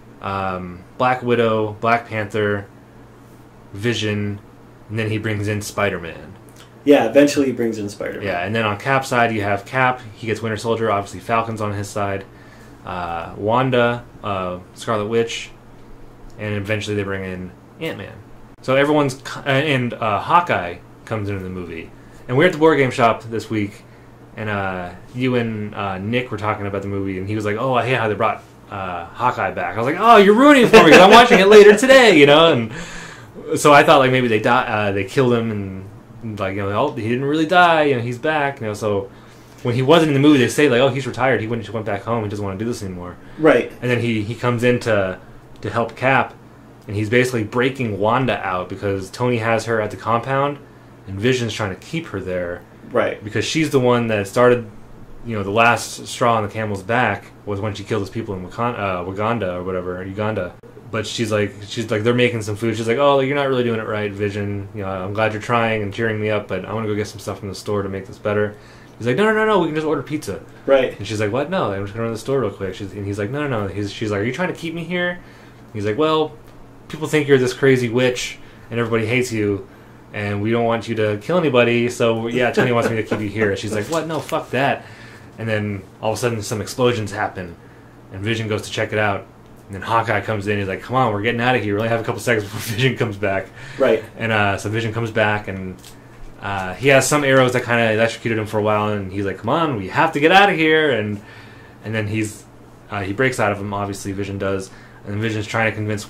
Black Widow, Black Panther, Vision. And then he brings in Spider-Man. Yeah, eventually he brings in Spider-Man. Yeah, and then on Cap's side, you have Cap. He gets Winter Soldier. Obviously, Falcon's on his side. Wanda, Scarlet Witch. And eventually they bring in Ant-Man. So everyone's and Hawkeye comes into the movie, and we're at the board game shop this week, and you and Nick were talking about the movie, and he was like, "Oh, I hate how they brought Hawkeye back." I was like, "Oh, you're ruining it for me because I'm watching it later today," And so I thought like maybe they killed him, and like oh, he didn't really die, he's back, So when he wasn't in the movie, they say like, "Oh, he's retired. He went back home. He doesn't want to do this anymore." Right. And then he comes in to help Cap. And he's basically breaking Wanda out because Tony has her at the compound, and Vision's trying to keep her there. Right. Because she's the one that started, the last straw on the camel's back was when she killed those people in Waganda or whatever, Uganda. But she's like, they're making some food. She's like, "Oh, you're not really doing it right, Vision. I'm glad you're trying and cheering me up, but I want to go get some stuff from the store to make this better." He's like, no, we can just order pizza. Right. And she's like, "What? No, I'm just going to run to the store real quick." And he's like, no. She's like, "Are you trying to keep me here?" He's like, "Well, people think you're this crazy witch, and everybody hates you, and we don't want you to kill anybody, so yeah, Tony wants me to keep you here." And she's like, "What? No, fuck that." And then all of a sudden some explosions happen, and Vision goes to check it out, and then Hawkeye comes in, he's like, "Come on, we're getting out of here. We only have a couple seconds before Vision comes back." Right. And so Vision comes back, and he has some arrows that kind of electrocuted him for a while, and he's like, "Come on, we have to get out of here." And then he breaks out of them, obviously, Vision does, and then Vision's trying to convince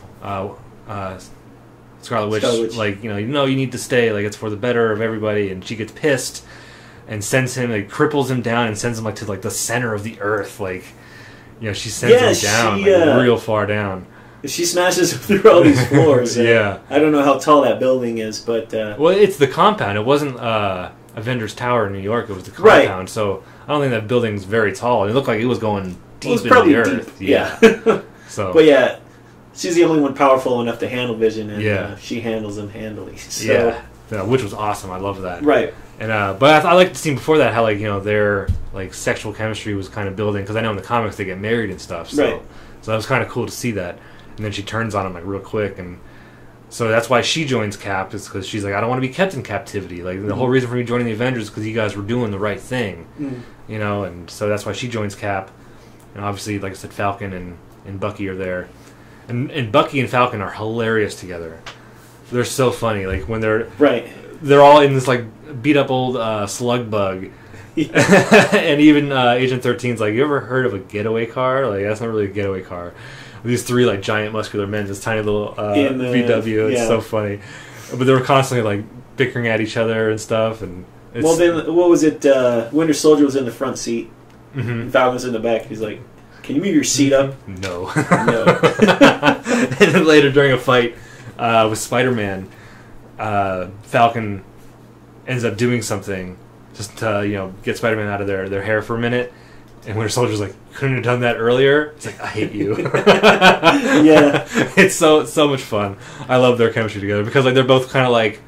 Scarlet Witch, like, you need to stay, like, it's for the better of everybody, and she gets pissed and sends him, like, cripples him down and sends him, like, to, like, the center of the earth, like, she sends him down, like, real far down. She smashes him through all these floors. Yeah. I don't know how tall that building is, but... Well, it's the compound. It wasn't Avengers Tower in New York, it was the compound, right. So I don't think that building's very tall. It looked like it was going deep into the earth. Deep. Yeah. So. But yeah, she's the only one powerful enough to handle Vision, and she handles him handily. So. Yeah, which was awesome. I love that. Right. And but I liked the scene before that, how like their like sexual chemistry was kind of building, because I know in the comics they get married and stuff. So, right. So that was kind of cool to see that. And then she turns on him like real quick, and so that's why she joins Cap, is because she's like, "I don't want to be kept in captivity. Like the whole reason for me joining the Avengers is because you guys were doing the right thing, And so that's why she joins Cap. And obviously, like I said, Falcon and Bucky are there. And Bucky and Falcon are hilarious together. They're so funny. Like when they're all in this like beat up old slug bug, and even Agent 13's like, "You ever heard of a getaway car? Like that's not really a getaway car." These three like giant muscular men, this tiny little VW. It's so funny, but they were constantly like bickering at each other and stuff. And well, then what was it? Winter Soldier was in the front seat, and Falcon was in the back. He's like, "Can you move your seat up?" No. No. And then later during a fight with Spider-Man, Falcon ends up doing something just to get Spider-Man out of their hair for a minute, and Winter Soldier's like, "Couldn't have done that earlier." It's like, "I hate you." Yeah, it's so much fun. I love their chemistry together because like they're both kind of like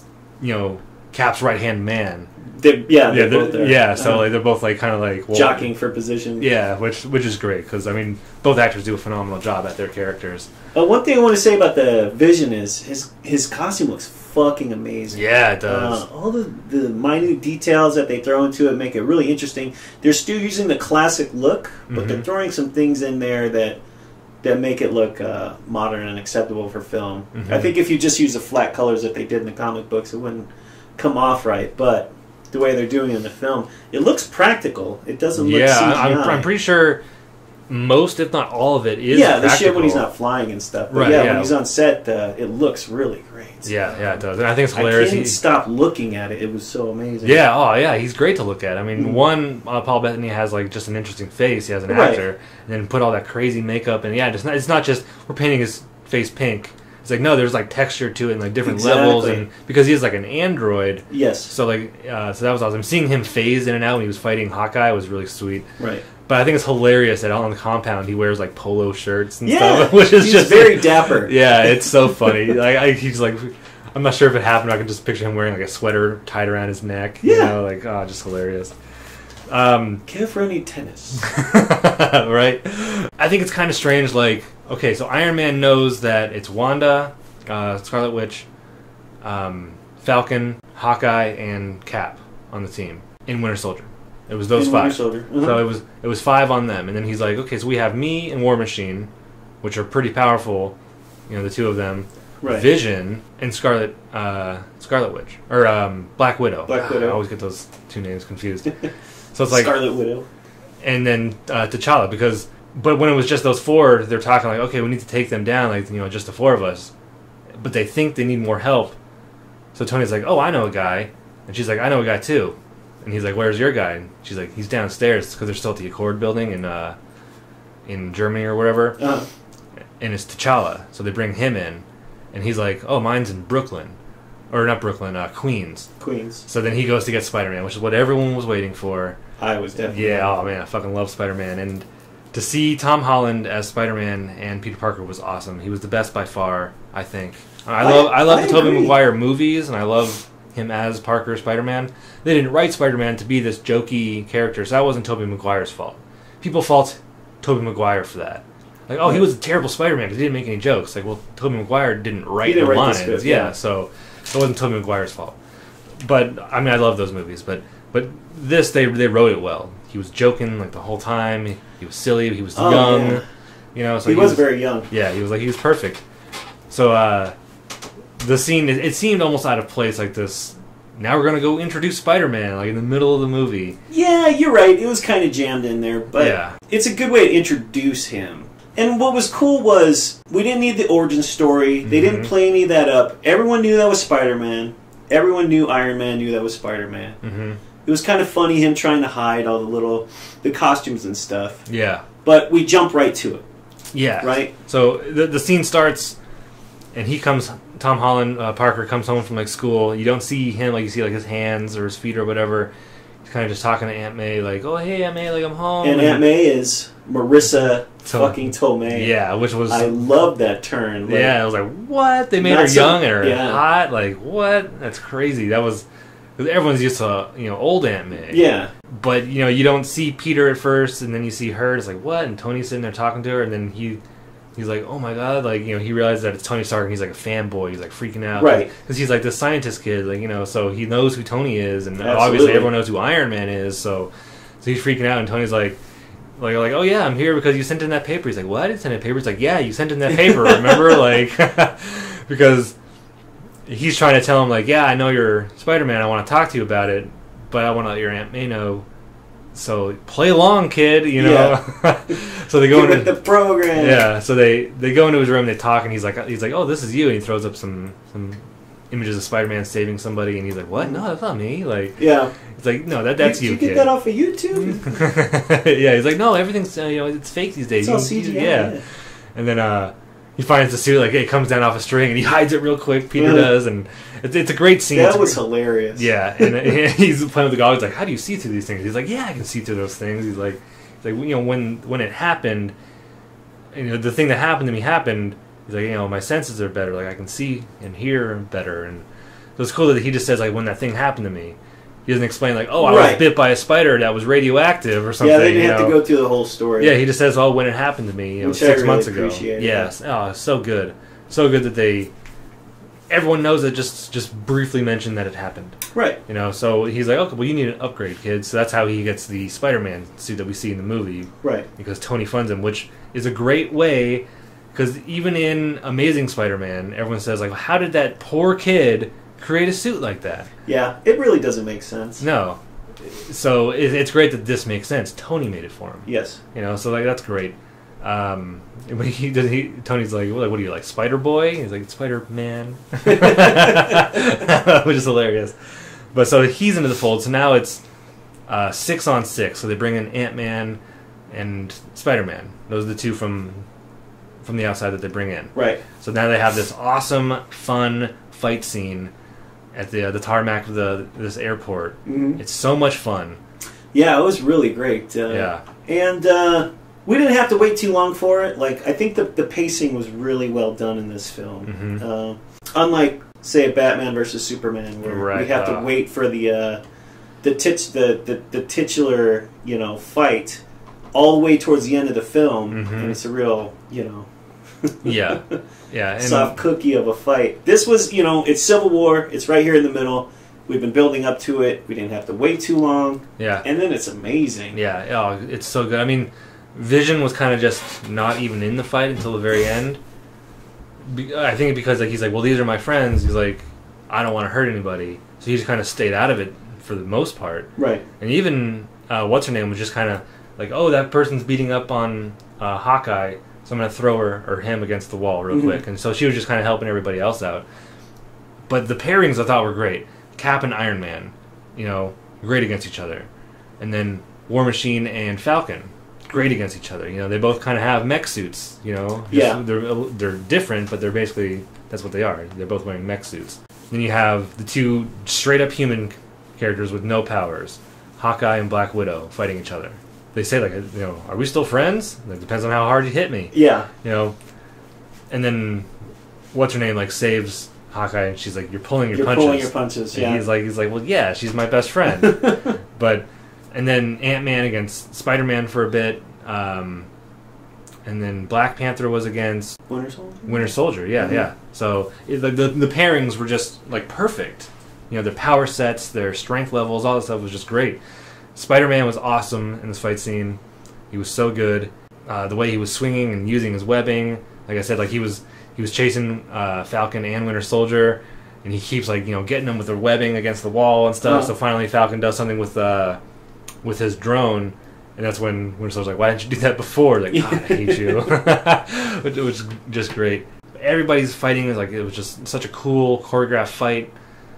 Cap's right hand man. They're both there. Yeah, so like they're both like kind of like jockeying for position. Yeah, which is great because I mean both actors do a phenomenal job at their characters. One thing I want to say about the Vision is his costume looks fucking amazing. Yeah, it does. All the minute details that they throw into it make it really interesting. They're still using the classic look, but they're throwing some things in there that make it look modern and acceptable for film. I think if you just use the flat colors that they did in the comic books, it wouldn't come off right, but the way they're doing it in the film, it looks practical. It doesn't look CGI. I'm pretty sure most, if not all of it, is the shit when he's not flying and stuff. But when he's on set, it looks really great. Yeah, it does. And I think it's hilarious. I can't stop looking at it. It was so amazing. Yeah, he's great to look at. I mean, Paul Bettany has like just an interesting face. He has an actor, and then put all that crazy makeup, and it's not just we're painting his face pink. It's like, no, there's like texture to it and like different levels, and because he's like an android. Yes. So like, so that was awesome. Seeing him phase in and out when he was fighting Hawkeye was really sweet. Right. But I think it's hilarious that on the compound he wears like polo shirts and stuff, which is just very dapper. Yeah, it's so funny. He's like, I'm not sure if it happened. I can just picture him wearing like a sweater tied around his neck. Yeah. Just hilarious. Care for any tennis. Right. I think it's kind of strange. Like, okay, so Iron Man knows that it's Wanda, Scarlet Witch, Falcon, Hawkeye, and Cap on the team in Winter Soldier. It was those five. So it was 5 on them, and then he's like, okay, so we have me and War Machine, which are pretty powerful, the two of them. Right. Vision, and Scarlet Witch or Black Widow. Black Widow. I always get those two names confused. So it's like Scarlet Widow. And then T'Challa, but when it was just those four, they're talking like, okay, we need to take them down, like, you know, just the four of us. But they think they need more help. So Tony's like, oh, I know a guy. And she's like, I know a guy too. And he's like, where's your guy? And she's like, he's downstairs, because they're still at the Accord building in Germany or whatever. Uh-huh. And it's T'Challa. So they bring him in. And he's like, oh, mine's in Brooklyn. Or not Brooklyn, Queens. Queens. So then he goes to get Spider-Man, which is what everyone was waiting for. I was definitely. Yeah, oh man, I fucking love Spider-Man. And to see Tom Holland as Spider-Man and Peter Parker was awesome. He was the best by far, I think. I love the Tobey Maguire movies, and I love him as Parker Spider-Man. They didn't write Spider-Man to be this jokey character, so that wasn't Tobey Maguire's fault. People fault Tobey Maguire for that. Like, oh, he was a terrible Spider-Man because he didn't make any jokes. Like, well, Tobey Maguire didn't write the lines. Script, yeah, so it wasn't Tobey Maguire's fault. But, I mean, I love those movies, but this, they wrote it well. He was joking, like, the whole time. He was silly. He was young. Yeah. You know, so he was very young. Yeah, he was perfect. So, the scene, it seemed almost out of place, like this, now we're going to go introduce Spider-Man, like, in the middle of the movie. Yeah, you're right. It was kind of jammed in there, but it's a good way to introduce him. And what was cool was, we didn't need the origin story. They didn't play any of that up. Everyone knew that was Spider-Man. Everyone knew Iron Man knew that was Spider-Man. Mm-hmm. It was kind of funny, him trying to hide all the costumes and stuff. Yeah. But we jump right to it. Yeah. Right? So the scene starts, and Tom Holland, Parker, comes home from, like, school. You don't see him, like, you see, like, his hands or his feet or whatever. He's kind of just talking to Aunt May, like, oh, hey, Aunt May, like, I'm home. And Aunt May is Marissa fucking Tomei. Yeah, which was... I love that turn. Like, yeah, I was like, what? They made her young and her hot? Like, what? That's crazy. That was... Because everyone's used to, you know, old Aunt May. Yeah. But, you know, you don't see Peter at first, and then you see her, it's like, what? And Tony's sitting there talking to her, and then he's like, oh my god, like, you know, he realizes that it's Tony Stark, and he's like a fanboy, he's like freaking out. Right. Because he's like this scientist kid, like, you know, so he knows who Tony is, and obviously everyone knows who Iron Man is, so he's freaking out, and Tony's like, oh yeah, I'm here because you sent in that paper. He's like, what? I didn't send in paper. He's like, yeah, you sent in that paper, remember? Like, because he's trying to tell him, like, yeah, I know you're Spider-Man, I want to talk to you about it, but I want to let your Aunt May know. So play along, kid. You know. Yeah. So they go into the program. Yeah. So they go into his room. They talk, and he's like, oh, this is you. And he throws up some images of Spider-Man saving somebody, and he's like, what? No, that's not me. Like, yeah. It's like, no, that's you. Did you get that off of YouTube? Yeah. He's like, no, everything's it's fake these days. It's all CGI. Yeah. And then he finds the suit, like, it comes down off a string, and he hides it real quick. Peter does, and it's a great scene. That was hilarious. Yeah, and he's playing with the goggles. Like, how do you see through these things? He's like, yeah, I can see through those things. He's like, you know, when it happened, you know, the thing that happened to me happened. He's like, you know, my senses are better. Like, I can see and hear better. And so it's cool that he just says, like, when that thing happened to me. He doesn't explain, like, oh, I was bit by a spider that was radioactive or something. Yeah, they didn't have to go through the whole story. Yeah, he just says, oh, when it happened to me, you know, 6 months ago. Yes. Oh, so good. So good that everyone knows that just briefly mentioned that it happened. Right. You know, so he's like, okay, well, you need an upgrade, kid. So that's how he gets the Spider-Man suit that we see in the movie. Right. Because Tony funds him, which is a great way, because even in Amazing Spider-Man, everyone says, like, how did that poor kid create a suit like that? Yeah, it really doesn't make sense. No. So it's great that this makes sense. Tony made it for him. Yes. You know, so, like, that's great. Tony's like, what are you, like, Spider-Boy? He's like, Spider-Man. Which is hilarious. But so he's into the fold. So now it's 6 on 6. So they bring in Ant-Man and Spider-Man. Those are the two from the outside that they bring in. Right. So now they have this awesome, fun fight scene at the tarmac of this airport. Mm-hmm. It's so much fun. Yeah, it was really great. Yeah. And we didn't have to wait too long for it. Like, I think the pacing was really well done in this film. Mm-hmm. Unlike, say, a Batman versus Superman, where we have to wait for the titular, you know, fight all the way towards the end of the film, mm-hmm. and it's a real, you know, yeah, and soft cookie of a fight. This was, you know, it's Civil War. It's right here in the middle. We've been building up to it. We didn't have to wait too long. Yeah, and then it's amazing. Yeah, oh, it's so good. I mean, Vision was kind of just not even in the fight until the very end. I think because like he's like, well, these are my friends. He's like, I don't want to hurt anybody, so he just kind of stayed out of it for the most part. Right. And even what's her name was just kind of like, oh, that person's beating up on Hawkeye, so I'm gonna throw her or him against the wall real quick. And so she was just kind of helping everybody else out. But the pairings I thought were great. Cap and Iron Man, great against each other, and then War Machine and Falcon, great against each other. They both kind of have mech suits. Yeah. They're different, but they're basically that's what they are. They're both wearing mech suits. Then you have the two straight up human characters with no powers, Hawkeye and Black Widow, fighting each other. They say like, are we still friends? It depends on how hard you hit me. Yeah. And then what's her name like saves Hawkeye, and she's like, you're pulling your punches. You're pulling your punches. And yeah. He's like, well, yeah, she's my best friend. And then Ant-Man against Spider-Man for a bit. And then Black Panther was against Winter Soldier. Yeah. So the pairings were just like perfect. Their power sets, their strength levels, all that stuff was just great. Spider-Man was awesome in this fight scene. He was so good. The way he was swinging and using his webbing, like I said, like he was chasing Falcon and Winter Soldier, and he keeps like getting them with their webbing against the wall and stuff. So finally, Falcon does something with his drone. And that's when Winter Soldier's like, why didn't you do that before? Like, God, I hate you. Which was just great. Everybody's fighting is like, it was just such a cool choreographed fight.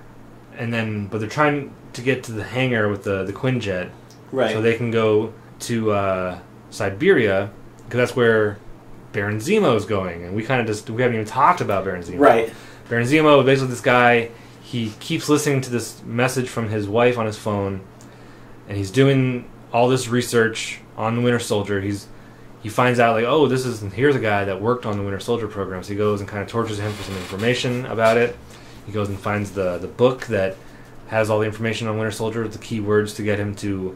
But they're trying to get to the hangar with the Quinjet. Right. So they can go to Siberia, because that's where Baron Zemo is going. And we haven't even talked about Baron Zemo. Right. Baron Zemo is basically this guy, he keeps listening to this message from his wife on his phone, and he's doing all this research on the Winter Soldier. He finds out like, oh, here's a guy that worked on the Winter Soldier program. So he goes and kind of tortures him for some information about it. He goes and finds the book that has all the information on Winter Soldier, the keywords to get him to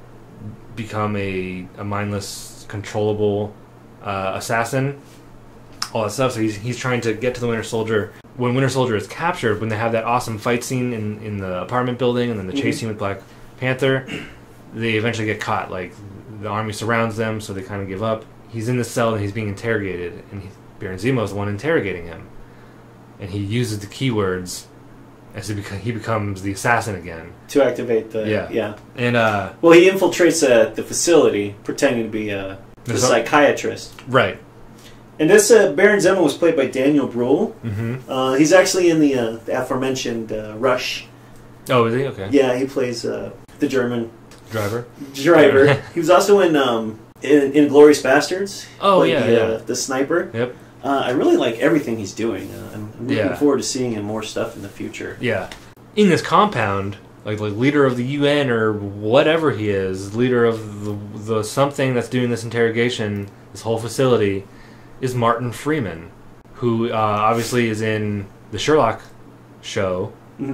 become a mindless, controllable assassin, all that stuff. So he's trying to get to the Winter Soldier. When Winter Soldier is captured, when they have that awesome fight scene in the apartment building and then the chase scene with Black Panther, they eventually get caught. Like, the army surrounds them, so they kind of give up. He's in the cell and he's being interrogated, and Baron Zemo is the one interrogating him. And he uses the keywords as he becomes the assassin again. To activate the... Yeah. And, well, he infiltrates the facility, pretending to be the psychiatrist. Right. And this Baron Zemo was played by Daniel Bruhl. Mm-hmm. He's actually in the aforementioned Rush. Oh, is he? Okay. Yeah, he plays the German... Driver. He was also in Inglourious Bastards. Oh, The sniper. Yep. I really like everything he's doing. I'm looking forward to seeing him more stuff in the future. Yeah. In this compound, like leader of the UN or whatever he is, leader of the something that's doing this interrogation, this whole facility, is Martin Freeman, who obviously is in the Sherlock show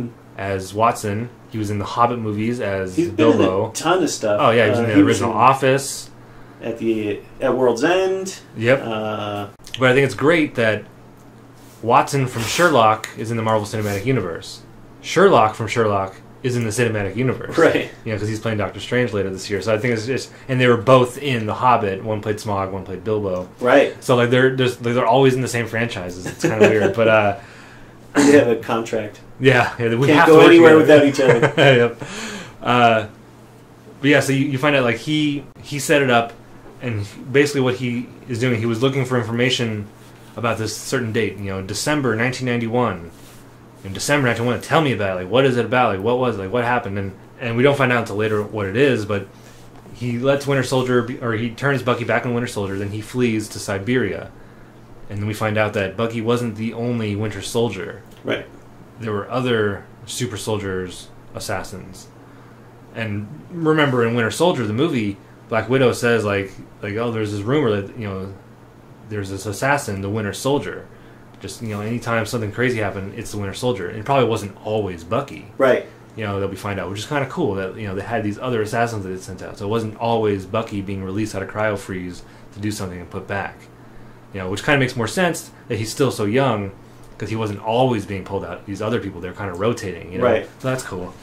as Watson. He was in the Hobbit movies as Bilbo. Been in a ton of stuff. Oh yeah, he was in the original Office. At World's End. Yep. But I think it's great that Watson from Sherlock is in the Marvel Cinematic Universe. Sherlock from Sherlock is in the Cinematic Universe. Right. Because he's playing Doctor Strange later this year. So I think it's just... And they were both in The Hobbit. One played Smaug, one played Bilbo. Right. So like they're always in the same franchises. It's kind of weird. But... they have a contract. Yeah. We can't have go to anywhere without each other. Yep. But yeah, so you find out like he set it up, and basically what he is doing, he was looking for information about this certain date, December 1991. In December 1991, tell me about it. Like, what is it about? Like, what was it? Like, what happened? And we don't find out until later what it is, but he lets Winter Soldier, or he turns Bucky back on Winter Soldier, then he flees to Siberia. And then we find out that Bucky wasn't the only Winter Soldier. Right. There were other super soldiers, assassins. And remember in Winter Soldier, the movie, Black Widow says, like, oh, there's this rumor that, there's this assassin, the Winter Soldier. Just, anytime something crazy happened, it's the Winter Soldier. And it probably wasn't always Bucky. Right. That we find out, which is kind of cool that, they had these other assassins that they sent out. So it wasn't always Bucky being released out of cryo-freeze to do something and put back. Which kind of makes more sense that he's still so young, because he wasn't always being pulled out. These other people, they're kind of rotating, Right. So that's cool.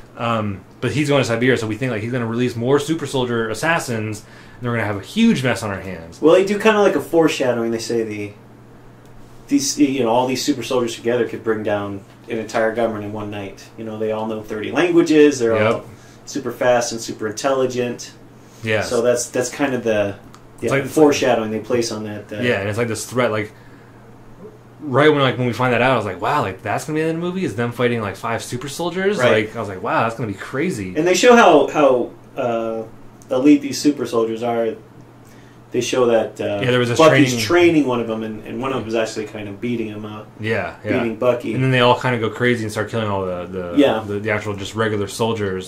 But he's going to Siberia, so we think he's going to release more super soldier assassins, and they're going to have a huge mess on our hands. Well, they do kind of like a foreshadowing. They say the these all these super soldiers together could bring down an entire government in one night. They all know 30 languages. They're all super fast and super intelligent. Yeah. So that's kind of the foreshadowing they place on that. Yeah, and it's like this threat, like right when we find that out, I was like, wow, like that's gonna be in the movie, is them fighting like 5 super soldiers. Right. Like I was like, wow, that's gonna be crazy. And they show how elite these super soldiers are. They show that there was this Bucky's training one of them, and one of them was actually kind of beating him up. Yeah. Beating Bucky. And then they all kind of go crazy and start killing all the actual just regular soldiers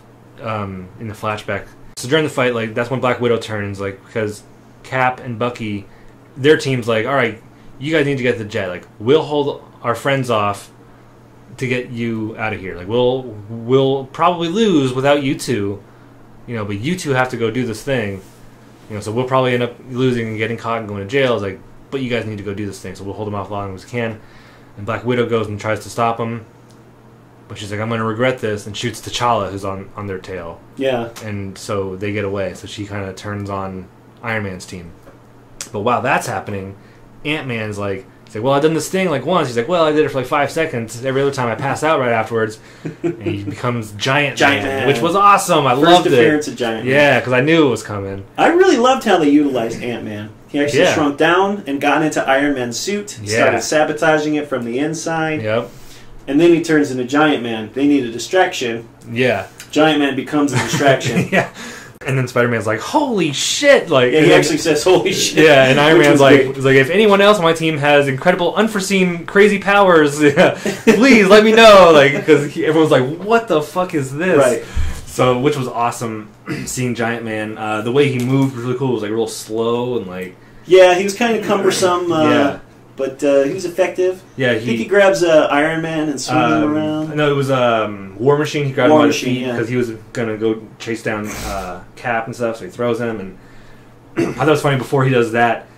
in the flashback. So during the fight, like that's when Black Widow turns, like because Cap and Bucky, their team's like, all right, you guys need to get the jet. Like we'll hold our friends off to get you out of here. Like we'll probably lose without you two, but you two have to go do this thing. So we'll probably end up losing and getting caught and going to jail. It's like, but you guys need to go do this thing, so we'll hold them off as long as we can. And Black Widow goes and tries to stop him, but she's like, I'm going to regret this, and shoots T'Challa, who's on their tail. Yeah. And so they get away, so she kind of turns on Iron Man's team. But while that's happening, Ant-Man's like, he's like, well, I've done this thing like once. He's like, well, I did it for like 5 seconds. Every other time I pass out right afterwards. And he becomes Giant Man, which was awesome. I loved it. First appearance of Giant Man. Yeah, because I knew it was coming. I really loved how they utilized Ant-Man. He actually shrunk down and got into Iron Man's suit. Started sabotaging it from the inside. Yep. And then he turns into Giant Man. They need a distraction. Yeah. Giant Man becomes a distraction. Yeah. And then Spider-Man's like, holy shit! Like, he actually says, holy shit. Yeah, and Iron Man's like, if anyone else on my team has incredible, unforeseen, crazy powers, please let me know. Like, because everyone's like, what the fuck is this? Right. So, which was awesome, seeing Giant Man. The way he moved was really cool. It was like real slow and like... Yeah, he was kind of cumbersome. But he was effective. Yeah, I think he grabs Iron Man and swings him around. No, it was War Machine. He grabbed him by the feet because he was going to go chase down Cap and stuff, so he throws him. And I thought it was funny, before he does that,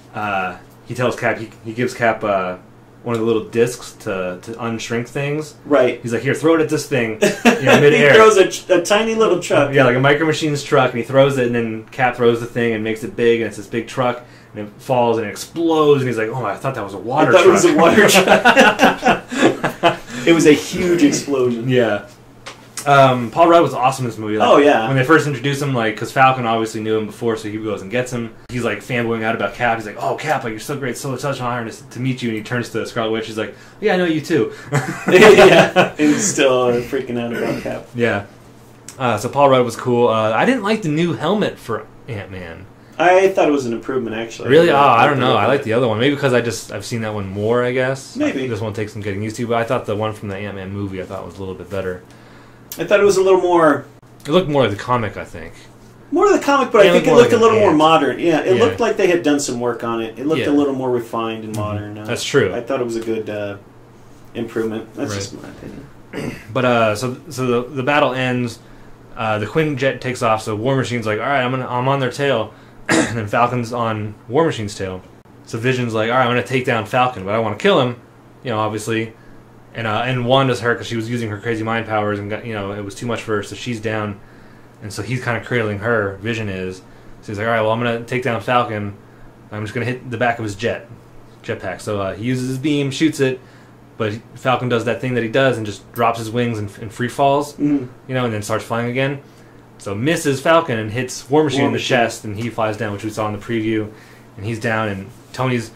he tells Cap, he gives Cap one of the little discs to unshrink things. Right. He's like, here, throw it at this thing midair. He throws a tiny little truck. Yeah, like a Micro Machines truck, and he throws it, and then Cap throws the thing and makes it big, and it's this big truck. And it falls and it explodes, and he's like, "Oh, I thought that was a water truck." I thought it was a water truck. It was a huge explosion. Yeah. Paul Rudd was awesome in this movie. Like, when they first introduced him, like, because Falcon obviously knew him before, so he goes and gets him. He's like fanboying out about Cap. He's like, "Oh, Cap, like you're so great, so such an honor to meet you." And he turns to Scarlet Witch. He's like, "Yeah, I know you too." Yeah, and he's still freaking out about Cap. Yeah. So Paul Rudd was cool. I didn't like the new helmet for Ant-Man. I thought it was an improvement, actually. Really? Oh, I don't know. I like the other one. Maybe because I've seen that one more, I guess. Maybe. This one takes some getting used to, but I thought the one from the Ant-Man movie was a little bit better. I thought it was a little more... It looked more like the comic, I think. More of the comic, but I think it looked a little more modern. Yeah, it looked like they had done some work on it. It looked a little more refined and modern. That's true. I thought it was a good improvement. That's just my opinion. But, so the battle ends. The Quinjet takes off, so War Machine's like, alright, I'm on their tail. And then Falcon's on War Machine's tail. So Vision's like, all right, I'm going to take down Falcon, but I want to kill him, obviously. And Wanda's hurt because she was using her crazy mind powers, and got, it was too much for her, so she's down. And so he's kind of cradling her, Vision is. So he's like, all right, well, I'm going to take down Falcon. I'm just going to hit the back of his jetpack. So he uses his beam, shoots it, but Falcon does that thing that he does and just drops his wings and free falls, and then starts flying again. So misses Falcon and hits War Machine in the chest, and he flies down, which we saw in the preview. And he's down, and Tony's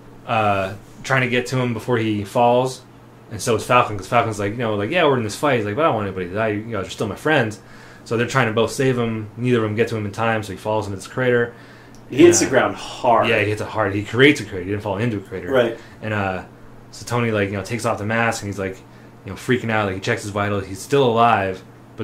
trying to get to him before he falls, and so is Falcon, because Falcon's like, yeah, we're in this fight. He's like, but I don't want anybody to die. You guys are still my friends. So they're trying to both save him. Neither of them get to him in time, so he falls into this crater. He hits the ground hard. Yeah, he hits it hard. He creates a crater. He didn't fall into a crater. Right. And so Tony takes off the mask, and he's like, freaking out. Like, he checks his vitals. He's still alive, but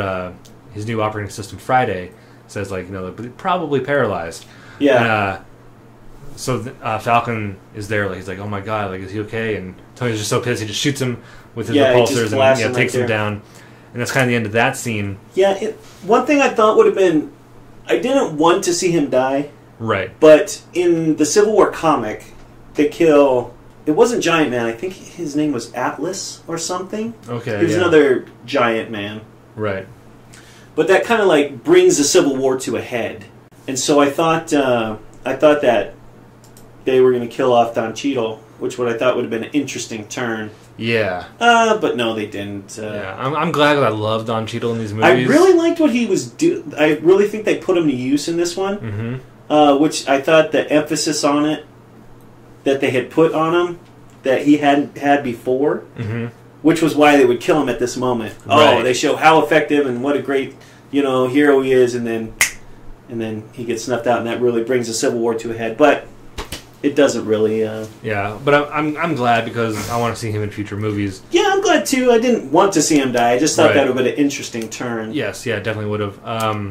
his new operating system, Friday, says, probably paralyzed. Yeah. And, so Falcon is there. Like, he's like, oh my god, like, is he okay? And Tony's just so pissed. He just shoots him with his repulsors and takes him down. And that's kind of the end of that scene. Yeah. One thing I thought would have been, I didn't want to see him die. Right. But in the Civil War comic, they kill... It wasn't Giant Man. I think his name was Atlas or something. Okay. He was another giant man. Right. But that kind of brings the Civil War to a head, and so I thought that they were going to kill off Don Cheadle which what I thought would have been an interesting turn. Yeah. But no, they didn't. Yeah, I'm glad that I love Don Cheadle in these movies. I really liked what he was doing. I really think they put him to use in this one. Mm-hmm. Which I thought the emphasis on it that they had put on him that he hadn't had before, which was why they would kill him at this moment. Right. Oh, they show how effective and what a great hero he is, and then he gets snuffed out, and that really brings the Civil War to a head. But it doesn't really. Yeah, but I'm glad because I want to see him in future movies. Yeah, I'm glad too. I didn't want to see him die. I just thought that would have been an interesting turn. Yes, yeah, definitely would have.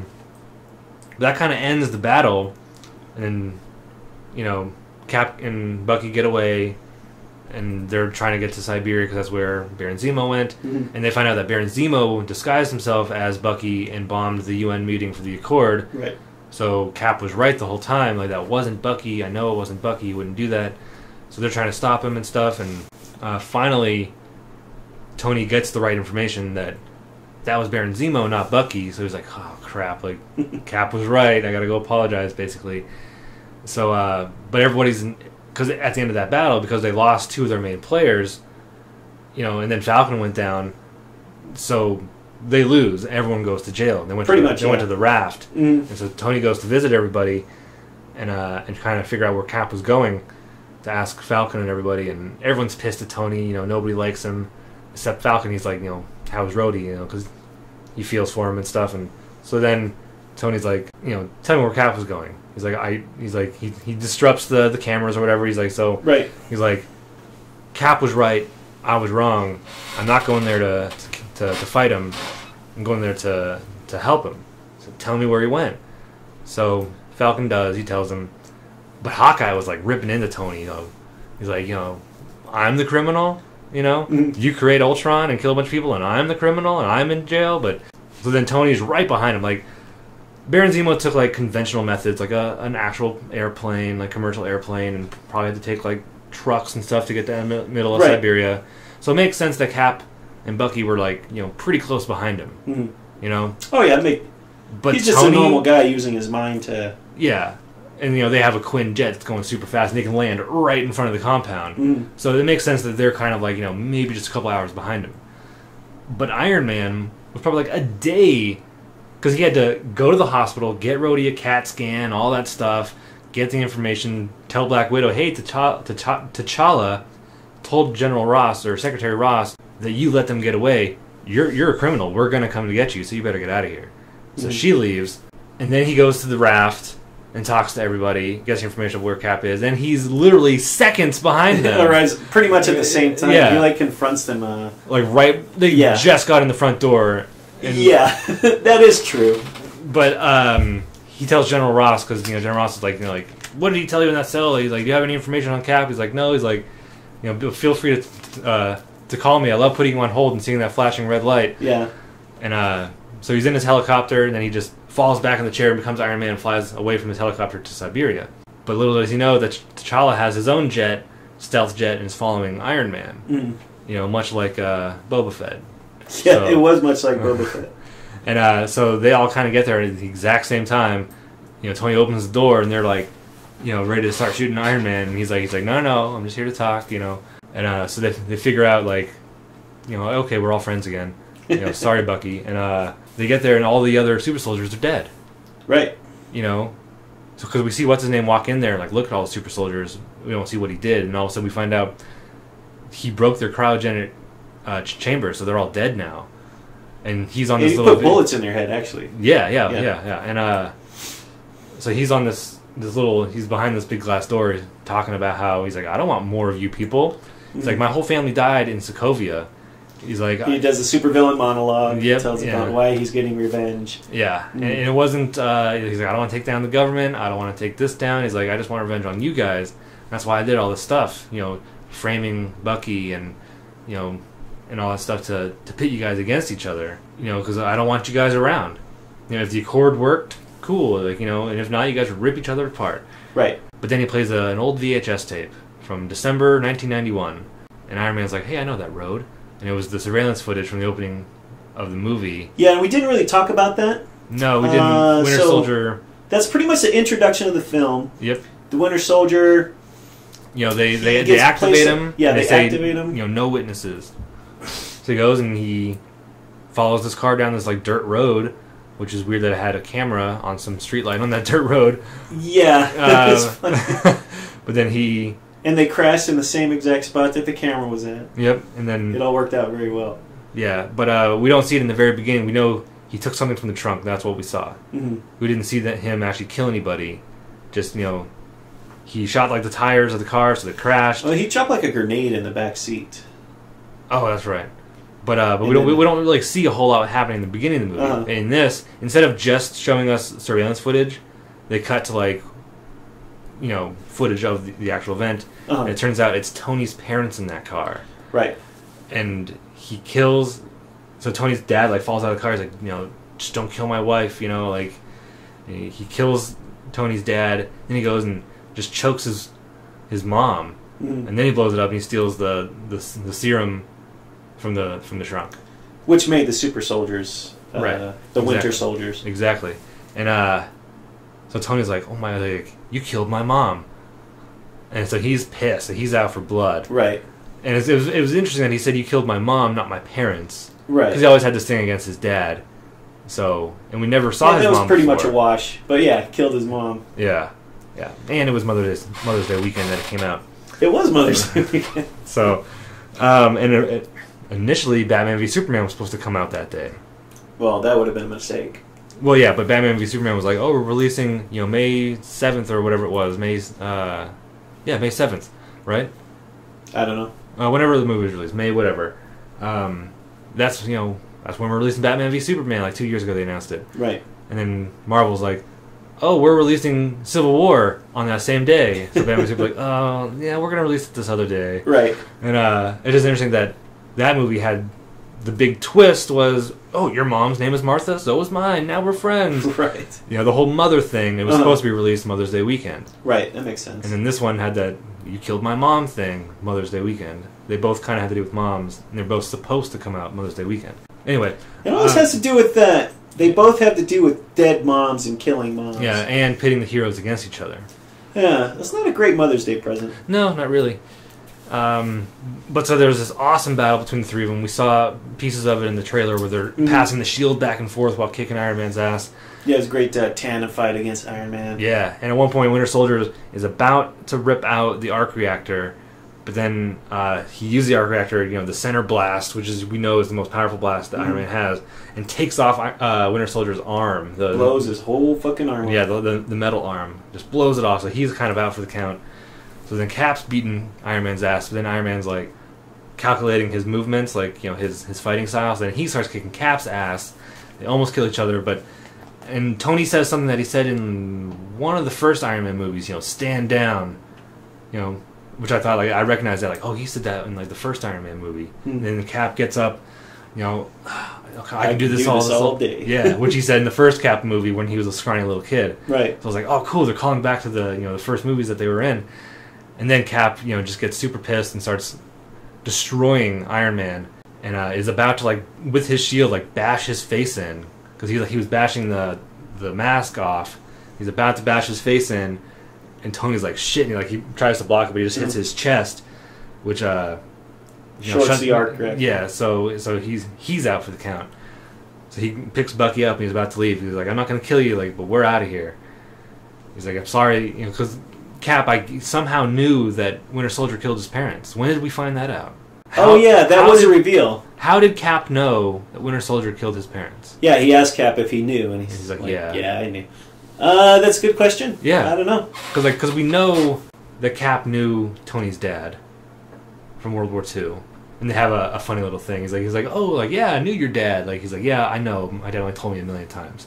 That kind of ends the battle, and Cap and Bucky get away, and they're trying to get to Siberia because that's where Baron Zemo went. Mm-hmm. And they find out that Baron Zemo disguised himself as Bucky and bombed the UN meeting for the Accord. Right. So Cap was right the whole time. Like, that wasn't Bucky. I know it wasn't Bucky. He wouldn't do that. So they're trying to stop him and stuff. And finally, Tony gets the right information that was Baron Zemo, not Bucky. So he's like, oh, crap. Like, Cap was right. I got to go apologize, basically. So, but everybody's... Because at the end of that battle, because they lost two of their main players, and then Falcon went down, so they lose. Everyone goes to jail. They went to the raft, and so Tony goes to visit everybody, and kind of figure out where Cap was going, to ask Falcon and everybody. And everyone's pissed at Tony. Nobody likes him except Falcon. He's like, how's Rhodey? Because he feels for him and stuff. And so then Tony's like, tell me where Cap was going. He's like, he disrupts the cameras or whatever. He's like, so right. He's like, Cap was right, I was wrong. I'm not going there to fight him. I'm going there to help him. So tell me where he went. So Falcon does. He tells him, but Hawkeye was like ripping into Tony. He's like, I'm the criminal. You create Ultron and kill a bunch of people, and I'm the criminal, and I'm in jail. But so then Tony's right behind him, like. Baron Zemo took like conventional methods, like an actual airplane, like commercial airplane, and probably had to take like trucks and stuff to get to the middle of Siberia. So it makes sense that Cap and Bucky were like pretty close behind him. Mm-hmm. Oh yeah, but he's just Tony, a normal guy using his mind to. Yeah, and they have a Quinn jet that's going super fast, and they can land right in front of the compound. Mm-hmm. So it makes sense that they're kind of like maybe just a couple hours behind him. But Iron Man was probably like a day. Because he had to go to the hospital, get Rhodey a CAT scan, all that stuff, get the information, tell Black Widow, hey, T'Challa told General Ross, or Secretary Ross, that you let them get away. You're a criminal. We're going to come to get you, so you better get out of here. So she leaves, and then he goes to the raft and talks to everybody, gets the information of where Cap is, and he's literally seconds behind them. Right, pretty much at the same time. Yeah. He confronts them. They just got in the front door. Yeah, that is true. But he tells General Ross, because General Ross is like, what did he tell you in that cell? He's like, do you have any information on Cap? He's like, no. He's like, feel free to call me. I love putting you on hold and seeing that flashing red light. Yeah. And so he's in his helicopter, and then he just falls back in the chair and becomes Iron Man and flies away from his helicopter to Siberia. But little does he know that T'Challa has his own jet, stealth jet, and is following Iron Man. Much like Boba Fett. Yeah, so, it was much like Boba Fett. And so they all kind of get there at the exact same time. Tony opens the door, and they're like, ready to start shooting Iron Man. And he's like, no, I'm just here to talk, And so they figure out, like, okay, we're all friends again. Sorry, Bucky. And they get there, and all the other super soldiers are dead. Right. So because we see what's-his-name walk in there, like, look at all the super soldiers. We don't see what he did. And all of a sudden we find out he broke their cryogenic chamber, so they're all dead now, and he's on this little. He put bullets in their head, actually. Yeah. And so he's on this little. He's behind this big glass door, talking about how he's like, I don't want more of you people. He's like, my whole family died in Sokovia. He's like, he does a supervillain monologue. Yep, tells about why he's getting revenge. Yeah, and it wasn't. He's like, I don't want to take down the government. I don't want to take this down. He's like, I just want revenge on you guys. That's why I did all this stuff. Framing Bucky and and all that stuff to pit you guys against each other, because I don't want you guys around. If the Accord worked, cool, and if not, you guys would rip each other apart. Right. But then he plays an old VHS tape from December 1991, and Iron Man's like, hey, I know that road. And it was the surveillance footage from the opening of the movie. Yeah, and we didn't really talk about that. No, we didn't. Winter Soldier. That's pretty much the introduction of the film. Yep. The Winter Soldier you know, they gets activate placed- him. yeah, and they say, activate him. You know, no witnesses. So he goes and he follows this car down this like dirt road, which is weird that it had a camera on some street light on that dirt road. Yeah, that's funny. But then he... And they crashed in the same exact spot that the camera was at. Yep, and then... It all worked out very well. Yeah, but we don't see it in the very beginning. We know he took something from the trunk. That's what we saw. Mm-hmm. We didn't see that him actually kill anybody. Just, you know, he shot like the tires of the car, so they crashed. Well, he dropped like a grenade in the back seat. Oh, that's right. But we don't really see a whole lot happening in the beginning of the movie. Uh-huh. In this, instead of just showing us surveillance footage, they cut to like, you know, footage of the actual event. Uh-huh. And it turns out it's Tony's parents in that car. Right. And he kills. So Tony's dad like falls out of the car. He's like, you know, just don't kill my wife. You know, like he kills Tony's dad. Then he goes and just chokes his mom. Mm-hmm. And then he blows it up and he steals the serum from the trunk. Which made the super soldiers, Right. the winter Exactly. soldiers. Exactly. And so Tony's like, oh my, like, you killed my mom. And so he's pissed. He's out for blood. Right. And it was interesting that he said, you killed my mom, not my parents. Right. Because he always had this thing against his dad. So, and we never saw his that mom was pretty much before. a wash. But yeah, killed his mom. Yeah. Yeah. And it was Mother's Day weekend that it came out. It was Mother's Day weekend. So, initially Batman v Superman was supposed to come out that day. Well, that would have been a mistake. Well, yeah, but Batman v Superman was like, oh, we're releasing, you know, May 7th or whatever it was. May 7th, right? I don't know. Whenever the movie was released, May whatever. That's, you know, that's when we're releasing Batman v Superman. Like 2 years ago they announced it. Right. And then Marvel's like, oh, we're releasing Civil War on that same day. So Batman v Superman like, oh, yeah, we're going to release it this other day. Right. And it's just interesting that movie had the big twist was, oh, your mom's name is Martha, so is mine. Now we're friends. Right. You know, the whole mother thing. It was supposed to be released Mother's Day weekend. Right. That makes sense. And then this one had that you killed my mom thing, Mother's Day weekend. They both kind of had to do with moms, and they're both supposed to come out Mother's Day weekend. Anyway. It always has to do with that. They both have to do with dead moms and killing moms. Yeah, and pitting the heroes against each other. Yeah, that's not a great Mother's Day present. No, not really. But so there was this awesome battle between the three of them. We saw pieces of it in the trailer where they're passing the shield back and forth while kicking Iron Man's ass. Yeah, it was a great tandem fight against Iron Man. Yeah, and at one point Winter Soldier is about to rip out the arc reactor, but then he used the arc reactor, you know, the center blast, which is we know is the most powerful blast that Iron Man has, and takes off Winter Soldier's arm. Blows his whole fucking arm off. Yeah, the metal arm. Just blows it off, so he's kind of out for the count. So then Cap's beating Iron Man's ass, but then Iron Man's like calculating his movements, like, you know, his fighting styles. Then he starts kicking Cap's ass. They almost kill each other, and Tony says something that he said in one of the first Iron Man movies, you know, stand down, you know, which I thought, like, I recognized that, like, oh, he said that in like the first Iron Man movie. And then Cap gets up, you know, I can do this all day. Yeah, which he said in the first Cap movie when he was a scrawny little kid. Right. So I was like, oh, cool, they're calling back to the first movies that they were in. And then Cap, you know, just gets super pissed and starts destroying Iron Man, and is about to, like, with his shield, like, bash his face in, because he was bashing the mask off. He's about to bash his face in, and Tony's like, shit, and he tries to block it, but he just hits his chest, which shorts the arc reactor. Yeah, so he's out for the count. So he picks Bucky up and he's about to leave. He's like, I'm not going to kill you, like, but we're out of here. He's like, I'm sorry, you know, because Cap, I somehow knew that Winter Soldier killed his parents. When did we find that out? That was a reveal. How did Cap know that Winter Soldier killed his parents? Yeah, he asked Cap if he knew, and he's like, yeah, I knew. That's a good question. Yeah. I don't know. Because we know that Cap knew Tony's dad from World War II. And they have a funny little thing. He's like, oh, like, yeah, I knew your dad. Like, he's like, yeah, I know. My dad only told me 1,000,000 times.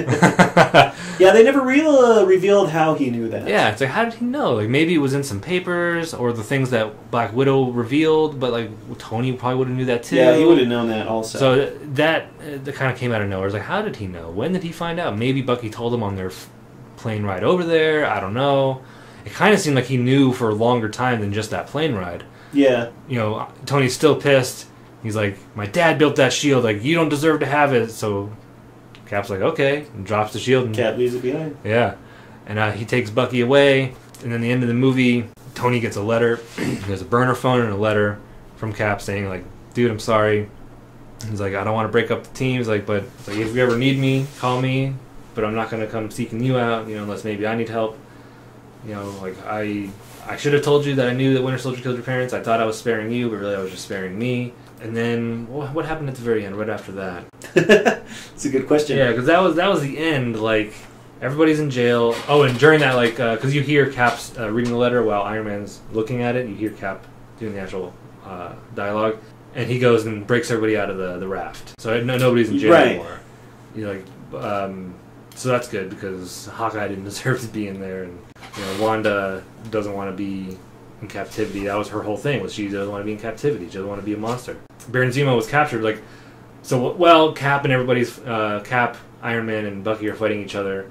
Yeah, they never revealed how he knew that. Yeah, it's like, how did he know? Like, maybe it was in some papers or the things that Black Widow revealed, but, like, Tony probably would have knew that too. Yeah, he would have known that also. So that kind of came out of nowhere. It's like, how did he know? When did he find out? Maybe Bucky told him on their plane ride over there. I don't know. It kind of seemed like he knew for a longer time than just that plane ride. Yeah. You know, Tony's still pissed. He's like, my dad built that shield. Like, you don't deserve to have it. So Cap's like, okay, and drops the shield. And, Cap leaves it behind. Yeah. And he takes Bucky away. And then the end of the movie, Tony gets a letter. There's a burner phone and a letter from Cap saying, like, dude, I'm sorry. He's like, I don't want to break up the team. He's like, but it's like, if you ever need me, call me. But I'm not going to come seeking you out, unless maybe I need help. Like, I should have told you that I knew that Winter Soldier killed your parents. I thought I was sparing you, but really I was just sparing me. And then, what happened at the very end, right after that? That's a good question. Yeah, because that was the end. Like, everybody's in jail. Oh, and during that, like, because you hear Cap's reading the letter while Iron Man's looking at it. You hear Cap doing the actual dialogue. And he goes and breaks everybody out of the raft. So nobody's in jail anymore. So that's good, because Hawkeye didn't deserve to be in there. And Wanda doesn't want to be in captivity. That was her whole thing, was she doesn't want to be in captivity. She doesn't want to be a monster. Baron Zemo was captured. Cap and everybody's... Cap, Iron Man, and Bucky are fighting each other.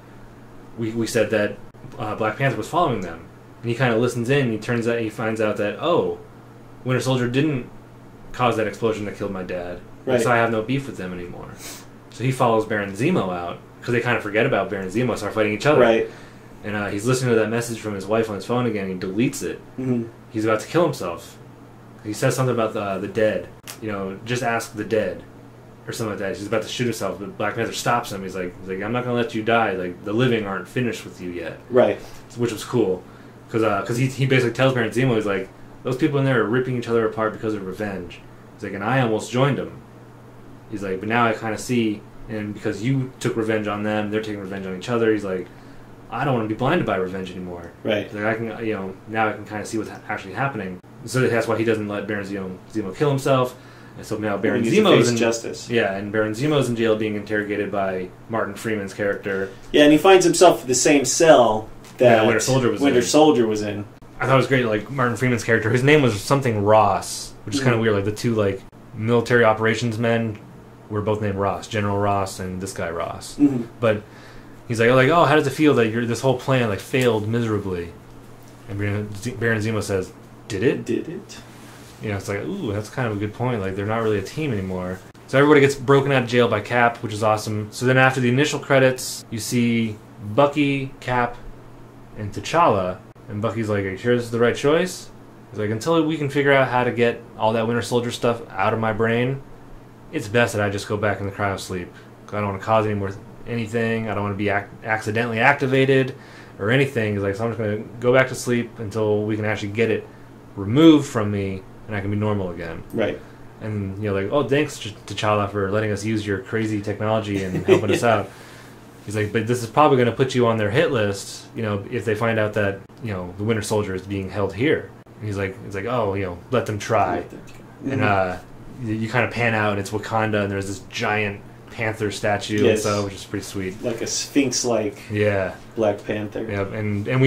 We said that Black Panther was following them. And he kind of listens in, and he finds out that, Winter Soldier didn't cause that explosion that killed my dad. Right. So I have no beef with them anymore. So he follows Baron Zemo out, because they kind of forget about Baron Zemo, start fighting each other. Right. And he's listening to that message from his wife on his phone again, and he deletes it. Mm-hmm. He's about to kill himself. He says something about the dead. Just ask the dead. Or something like that. He's about to shoot himself, but Black Panther stops him. He's like, I'm not going to let you die. Like, the living aren't finished with you yet. Right. Which was cool. Because he basically tells Baron Zemo, he's like, those people in there are ripping each other apart because of revenge. He's like, and I almost joined them. He's like, but now I kind of see, and because you took revenge on them, they're taking revenge on each other. He's like, I don't want to be blinded by revenge anymore. Right. He's like, I can, now I can kind of see what's actually happening. So that's why he doesn't let Baron Zemo kill himself. And so now Baron Zemo's in justice. Yeah, and Baron Zemo's in jail being interrogated by Martin Freeman's character. Yeah, and he finds himself in the same cell that Winter Soldier was in. I thought it was great, like, Martin Freeman's character, his name was something Ross, which is kind of weird. Like, the two, like, military operations men were both named Ross, General Ross and this guy Ross. Mm-hmm. But he's like, how does it feel that this whole plan, like, failed miserably? And Baron Zemo says, did it? Did it? It's like, ooh, that's kind of a good point. Like, they're not really a team anymore. So everybody gets broken out of jail by Cap, which is awesome. So then after the initial credits, you see Bucky, Cap, and T'Challa. And Bucky's like, are you sure this is the right choice? He's like, until we can figure out how to get all that Winter Soldier stuff out of my brain, it's best that I just go back in the cryosleep. Because I don't want to cause anything. I don't want to be accidentally activated or anything. He's like, so I'm just going to go back to sleep until we can actually get it removed from me and I can be normal again. Right. And, thanks T'Challa for letting us use your crazy technology and helping us out. He's like, but this is probably going to put you on their hit list, if they find out that, the Winter Soldier is being held here. And he's like, let them try. Mm-hmm. And you kind of pan out, and it's Wakanda, and there's this giant panther statue and stuff, which is pretty sweet. Like a sphinx-like Black Panther. Yeah, and we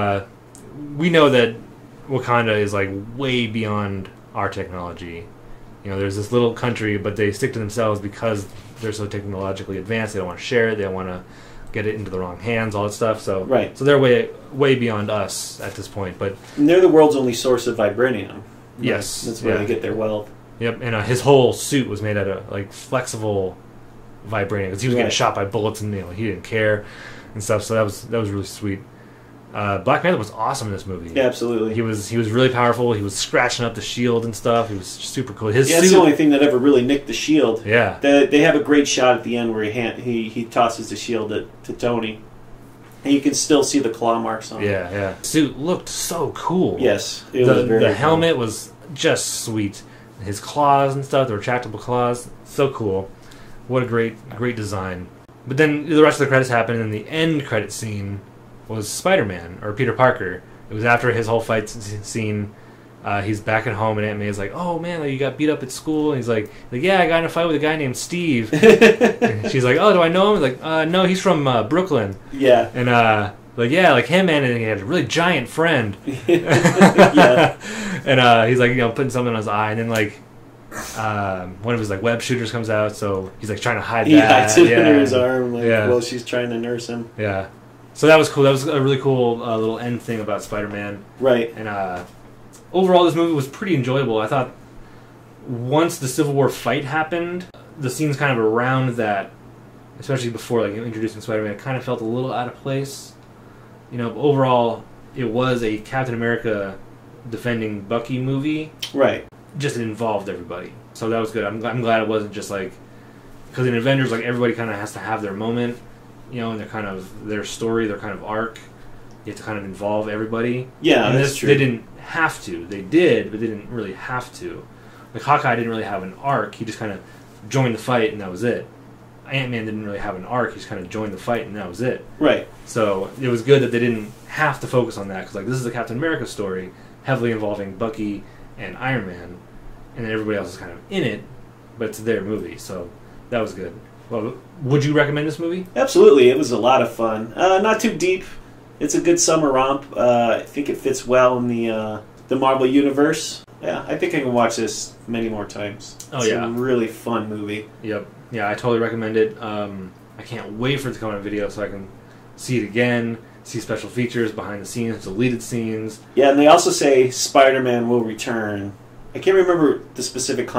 know that Wakanda is, like, way beyond our technology. There's this little country, but they stick to themselves because they're so technologically advanced. They don't want to share it. They don't want to get it into the wrong hands, all that stuff. So they're way beyond us at this point. And they're the world's only source of vibranium. Yes. That's where they get their wealth. Yep, and his whole suit was made out of, like, flexible vibranium. Because he was getting shot by bullets, and he didn't care and stuff. So that was really sweet. Black Panther was awesome in this movie. Yeah, absolutely. He was really powerful. He was scratching up the shield and stuff. He was super cool. His suit, that's the only thing that ever really nicked the shield. Yeah. They have a great shot at the end where he tosses the shield to Tony. And you can still see the claw marks on it. Yeah. The suit looked so cool. Yes. The helmet was just sweet. His claws and stuff, the retractable claws, so cool. What a great design. But then the rest of the credits happened, and the end credit scene was Spider-Man, or Peter Parker. It was after his whole fight scene. He's back at home, and Aunt May's like, oh, man, you got beat up at school. And he's like, yeah, I got in a fight with a guy named Steve. And she's like, oh, do I know him? He's like, no, he's from Brooklyn. Yeah. And, like him, man, and he had a really giant friend. Yeah. And he's like, putting something on his eye, and then, like, one of his, like, web shooters comes out, so he's, like, trying to hide that. He hides it under his arm, while she's trying to nurse him. Yeah. So that was cool. That was a really cool little end thing about Spider-Man. Right. And overall, this movie was pretty enjoyable. I thought once the Civil War fight happened, the scenes kind of around that, especially before introducing Spider-Man, kind of felt a little out of place. Overall, it was a Captain America defending Bucky movie. Right. Just it involved everybody, so that was good. I'm glad it wasn't just like, because in Avengers, like everybody kind of has to have their moment, you know, and their kind of their story, their kind of arc. You have to kind of involve everybody. Yeah, and that's true. They didn't have to. They did, but they didn't really have to. Like Hawkeye didn't really have an arc. He just kind of joined the fight, and that was it. Ant-Man didn't really have an arc. He just kind of joined the fight, and that was it. Right. So it was good that they didn't have to focus on that, because like this is a Captain America story, heavily involving Bucky and Iron Man, and then everybody else is kind of in it, but it's their movie, so that was good. Well, would you recommend this movie? Absolutely. It was a lot of fun. Not too deep. It's a good summer romp. I think it fits well in the Marvel Universe. Yeah, I think I can watch this many more times. Oh, it's yeah. a really fun movie. Yep. Yeah, I totally recommend it. I can't wait for it to come on video so I can see it again, see special features, behind the scenes, deleted scenes. Yeah, and they also say Spider-Man will return. I can't remember the specific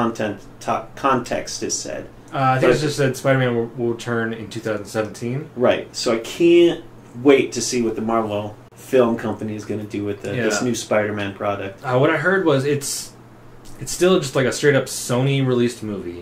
context it said. I think it just said Spider-Man will return in 2017. Right. So I can't wait to see what the Marvel film company is going to do with this new Spider-Man product. What I heard was it's still just like a straight-up Sony-released movie,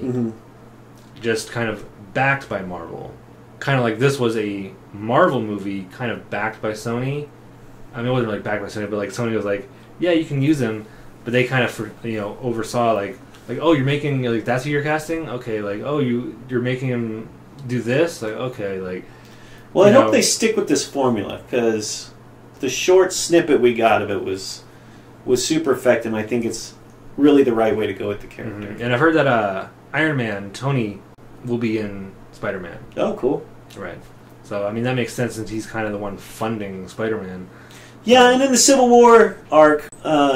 just kind of backed by Marvel. Kind of like this was a Marvel movie kind of backed by Sony. I mean, it wasn't really backed by Sony, but like Sony was like, yeah, you can use them, but they kind of oversaw like oh, you're making like that's who you're casting, okay, like oh you're making him do this, like okay, like. Well, I hope they stick with this formula, because the short snippet we got of it was super effective, and I think it's really the right way to go with the character. And I've heard that Iron Man, Tony, will be in Spider-Man. Oh, cool. Right. So, I mean, that makes sense since he's kind of the one funding Spider-Man. Yeah, and in the Civil War arc,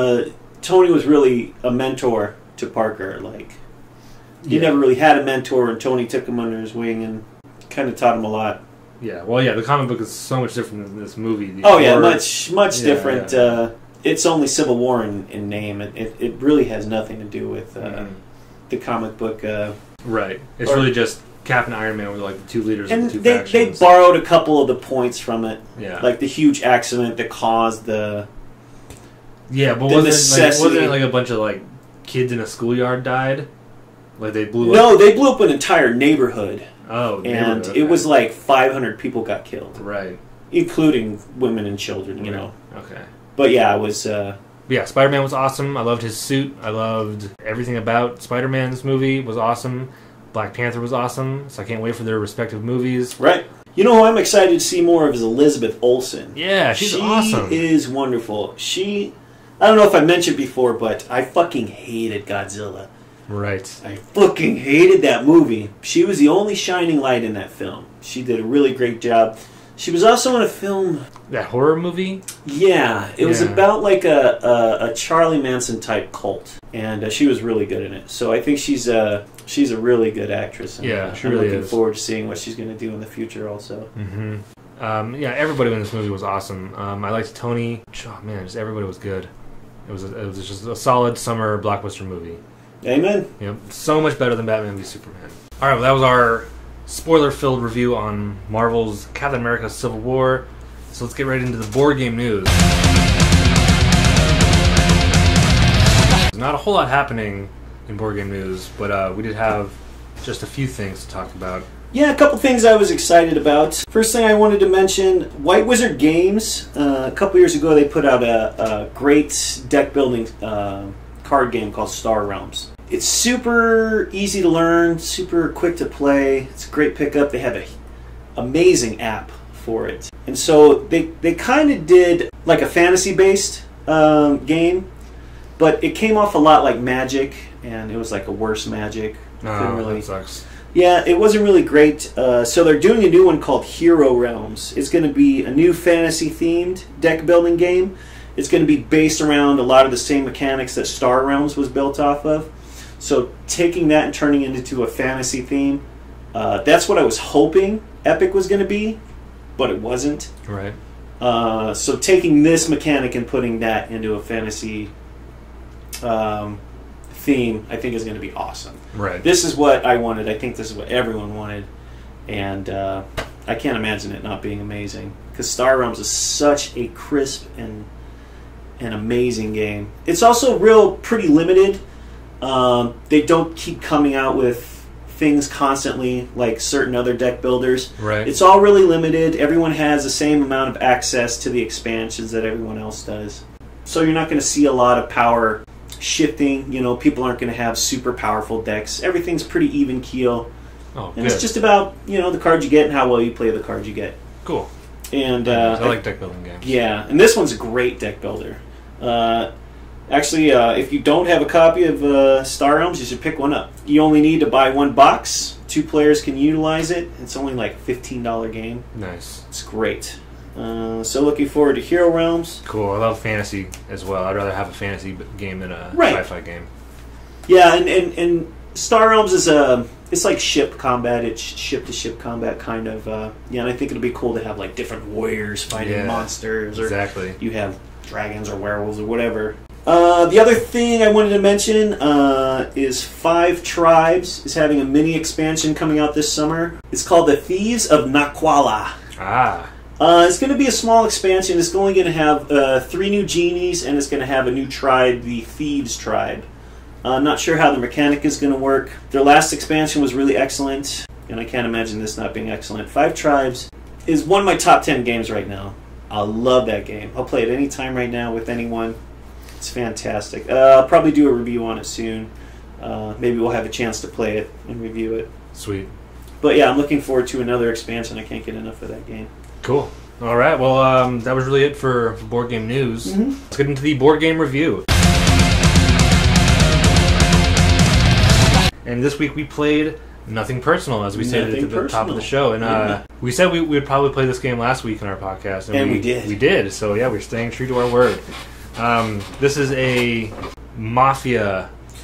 Tony was really a mentor to Parker. Like, he never really had a mentor, and Tony took him under his wing and kind of taught him a lot. Yeah, well, yeah, the comic book is so much different than this movie. Much different. Yeah. It's only Civil War in name. It really has nothing to do with the comic book. Right. It's really just Cap and Iron Man were like the two leaders of the two factions. They borrowed a couple of the points from it. Yeah. Like the huge accident that caused the... Yeah, but wasn't it like a bunch of like kids in a schoolyard died? Like they blew up... No, they blew up an entire neighborhood. Oh, and it was like 500 people got killed. Right. Including women and children, you know. Okay. But yeah, it was... Yeah, Spider-Man was awesome. I loved his suit. I loved everything about Spider-Man's movie was awesome. Black Panther was awesome, so I can't wait for their respective movies. Right. You know who I'm excited to see more of is Elizabeth Olsen. Yeah, she's awesome. She is wonderful. I don't know if I mentioned before, but I fucking hated Godzilla. Right. I fucking hated that movie. She was the only shining light in that film. She did a really great job. She was also in a film... That horror movie? Yeah. It was about like a Charlie Manson type cult. And she was really good in it. So I think she's a really good actress. And, yeah, she really is. I'm looking forward to seeing what she's going to do in the future also. Mm-hmm. Yeah, everybody in this movie was awesome. I liked Tony. Oh, man, just everybody was good. It was just a solid summer blockbuster movie. Amen. Yep. So much better than Batman v Superman. All right, well, that was our spoiler-filled review on Marvel's Captain America Civil War. So let's get right into the board game news. There's not a whole lot happening in board game news, but we did have just a few things to talk about. Yeah, a couple things I was excited about. First thing I wanted to mention, White Wizard Games. A couple years ago, they put out a great deck-building card game called Star Realms. It's super easy to learn, super quick to play. It's a great pickup. They have an amazing app for it. And so they kind of did like a fantasy-based game, but it came off a lot like Magic, and it was like a worse Magic. That sucks. Yeah, it wasn't really great. So they're doing a new one called Hero Realms. It's going to be a new fantasy-themed deck-building game. It's going to be based around a lot of the same mechanics that Star Realms was built off of. So taking that and turning it into a fantasy theme, that's what I was hoping Epic was going to be, but it wasn't. Right. So taking this mechanic and putting that into a fantasy theme, I think is going to be awesome. Right. This is what I wanted. I think this is what everyone wanted. And I can't imagine it not being amazing. Because Star Realms is such a crisp and an amazing game. It's also pretty limited. They don't keep coming out with things constantly like certain other deck builders. Right. It's all really limited. Everyone has the same amount of access to the expansions that everyone else does. So you're not going to see a lot of power shifting. You know, people aren't going to have super powerful decks. Everything's pretty even keel. Oh, and good. it's just about, the cards you get and how well you play the cards you get. Cool. And I like deck building games. Yeah, and this one's a great deck builder. Actually, if you don't have a copy of Star Realms, you should pick one up. You only need to buy one box. 2 players can utilize it. It's only like a $15 game. Nice. It's great. So looking forward to Hero Realms. Cool. I love fantasy as well. I'd rather have a fantasy game than a Right. sci-fi game. Yeah, and Star Realms is it's like ship combat. It's ship-to-ship combat kind of. And I think it'll be cool to have like different warriors fighting monsters. Or exactly. You have dragons or werewolves or whatever. The other thing I wanted to mention is 5 Tribes is having a mini expansion coming out this summer. It's called the Thieves of Naquala. Ah. It's going to be a small expansion. It's only going to have 3 new genies, and it's going to have a new tribe, the Thieves Tribe. I'm not sure how the mechanic is going to work. Their last expansion was really excellent, and I can't imagine this not being excellent. 5 Tribes is one of my top 10 games right now. I love that game. I'll play it any time right now with anyone. It's fantastic. I'll probably do a review on it soon. Maybe we'll have a chance to play it and review it. Sweet. But yeah, I'm looking forward to another expansion. I can't get enough of that game. Cool. All right. Well, that was really it for board game news. Mm-hmm. Let's get into the board game review. And this week we played Nothing Personal, as we said at the top of the show. And we said we would probably play this game last week in our podcast. And we did. We did. So yeah, we're staying true to our word. This is a mafia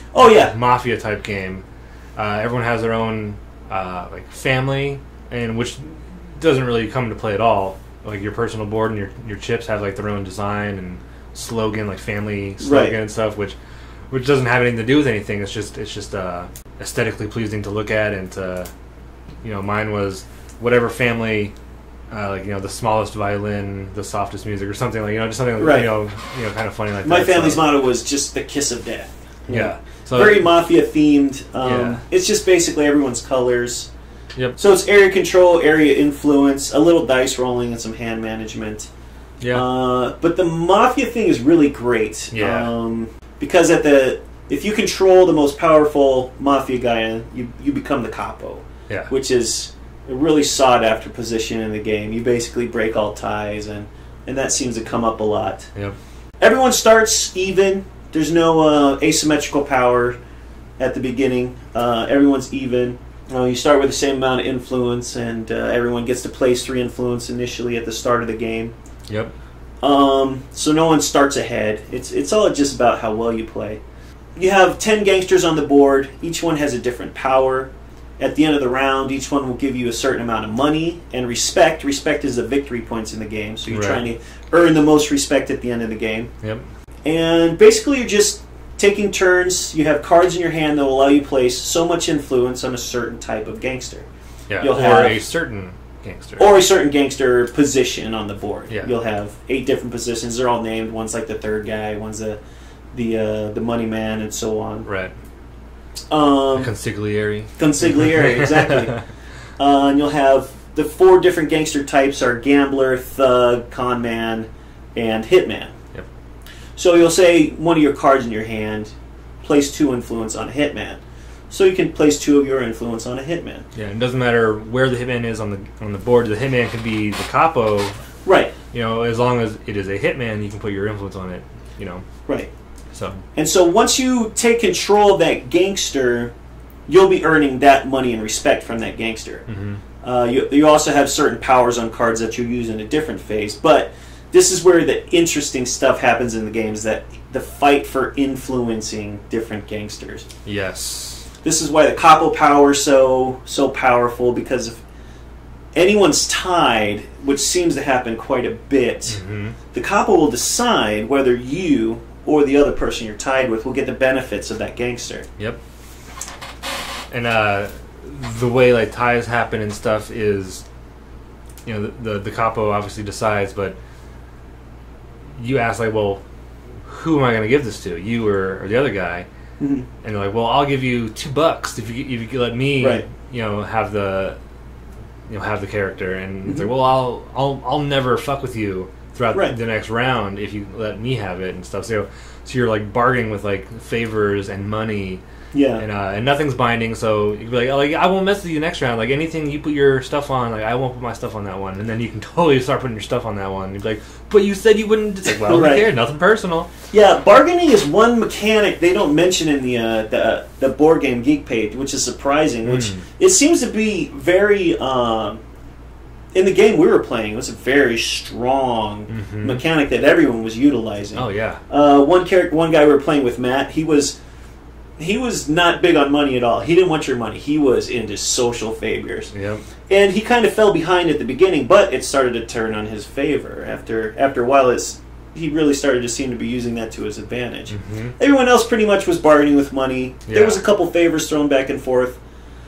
type game. Everyone has their own like family, and which doesn't really come into play at all. Like your personal board and your chips have like their own design and slogan, like family slogan and stuff, which doesn't have anything to do with anything. It's just aesthetically pleasing to look at, and mine was whatever family. The smallest violin, the softest music, or something like just something like kind of funny like that. My family's motto was just the kiss of death. Yeah, so very mafia themed. It's just basically everyone's colors. Yep. So it's area control, area influence, a little dice rolling, and some hand management. Yeah. But the mafia thing is really great. Yeah. Because if you control the most powerful mafia guy, you become the capo. Yeah. Which is a really sought-after position in the game. You basically break all ties, and that seems to come up a lot. Yep. Everyone starts even. There's no asymmetrical power at the beginning. Everyone's even. You start with the same amount of influence, and everyone gets to place 3 influence initially at the start of the game. Yep. So no one starts ahead. It's all just about how well you play. You have 10 gangsters on the board. Each one has a different power. At the end of the round, each one will give you a certain amount of money and respect. Respect is the victory points in the game, so you're trying to earn the most respect at the end of the game. Yep. And basically you're just taking turns. You have cards in your hand that will allow you to place so much influence on a certain type of gangster. Yeah, You'll or have a certain gangster. Or a certain gangster position on the board. Yeah. You'll have 8 different positions. They're all named. One's like the third guy, one's the money man, and so on. Right. Consigliere. Consigliere, exactly. And you'll have the 4 different gangster types are gambler, thug, con man, and hitman. Yep. So you'll say one of your cards in your hand, place 2 influence on a hitman. So you can place 2 of your influence on a hitman. Yeah, it doesn't matter where the hitman is on the board. The hitman could be the capo. Right. As long as it is a hitman, you can put your influence on it. Right. So once you take control of that gangster, you'll be earning that money and respect from that gangster. Mm-hmm. You also have certain powers on cards that you use in a different phase. But this is where the interesting stuff happens in the game, is that the fight for influencing different gangsters. Yes. This is why the capo power is so powerful, because if anyone's tied, which seems to happen quite a bit, mm-hmm. the capo will decide whether you or the other person you're tied with will get the benefits of that gangster. Yep. And the way like ties happen and stuff is, the capo obviously decides, but you ask like, well, who am I going to give this to, you or the other guy? Mm-hmm. And they're like, well, I'll give you $2 if you let me, have the character. And it's like, well, I'll never fuck with you throughout the next round if you let me have it and stuff. So you're like bargaining with like favors and money. Yeah. And nothing's binding, so you can be like, I won't mess with you next round. Like, anything you put your stuff on, like, I won't put my stuff on that one. And then you can totally start putting your stuff on that one. You'd be like, but you said you wouldn't. It's like, well, who cares? Nothing personal. Yeah, bargaining is one mechanic they don't mention in the board game Geek page, which is surprising. Which it seems to be very in the game we were playing. It was a very strong mechanic that everyone was utilizing. Oh yeah. One guy we were playing with, Matt. He was not big on money at all. He didn't want your money. He was into social favors. Yep. And he kind of fell behind at the beginning, but it started to turn on his favor. After a while, he really started to seem to be using that to his advantage. Mm-hmm. Everyone else pretty much was bargaining with money. Yeah. There was a couple favors thrown back and forth.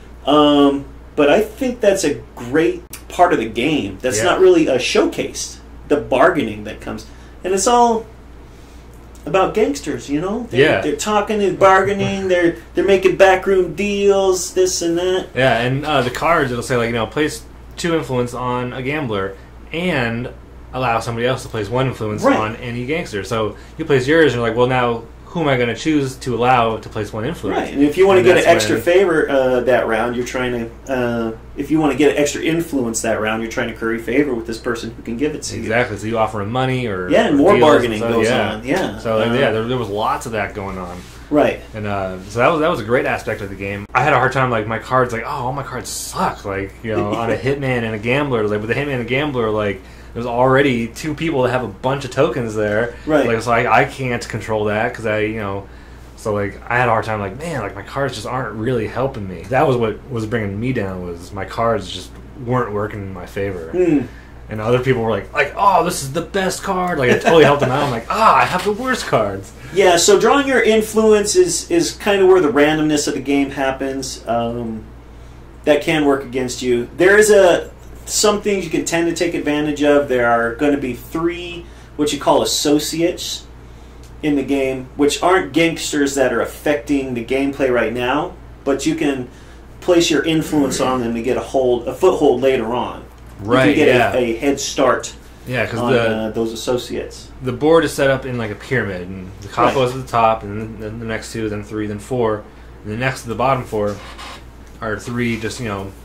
But I think that's a great part of the game. That's not really showcased. The bargaining that comes. And it's all about gangsters, They're talking and bargaining. They're making backroom deals, this and that. Yeah, and the cards, it'll say like, place 2 influence on a gambler and allow somebody else to place 1 influence on any gangster. So you place yours, and you're like, well, now who am I going to choose to allow to place 1 influence? Right, and if you want to get an extra favor that round, you're trying to. If you want to get an extra influence that round, you're trying to curry favor with this person who can give it to you. Exactly. So you offer him money or and more bargaining goes on. Yeah. So there was lots of that going on. Right. And so that was a great aspect of the game. I had a hard time, like, my cards, like, all my cards suck. Like, on a hitman and a gambler, like with the hitman and gambler, like, there's already 2 people that have a bunch of tokens there. Right. Like, so I can't control that because so like I had a hard time. Like, man, like my cards just aren't really helping me. That was what was bringing me down. Was my cards just weren't working in my favor. And other people were like, oh, this is the best card. Like, it totally helped them out. I'm like, I have the worst cards. Yeah. So drawing your influence is kind of where the randomness of the game happens. That can work against you. There is some things you can tend to take advantage of. There are going to be 3 what you call associates in the game, which aren't gangsters that are affecting the gameplay right now, but you can place your influence on them to get a foothold later on. Right. You can get a head start. Yeah, because on those associates. The board is set up in like a pyramid, and the capo is at the top, and then the next 2, then 3, then 4, and the next to the bottom 4 are 3 just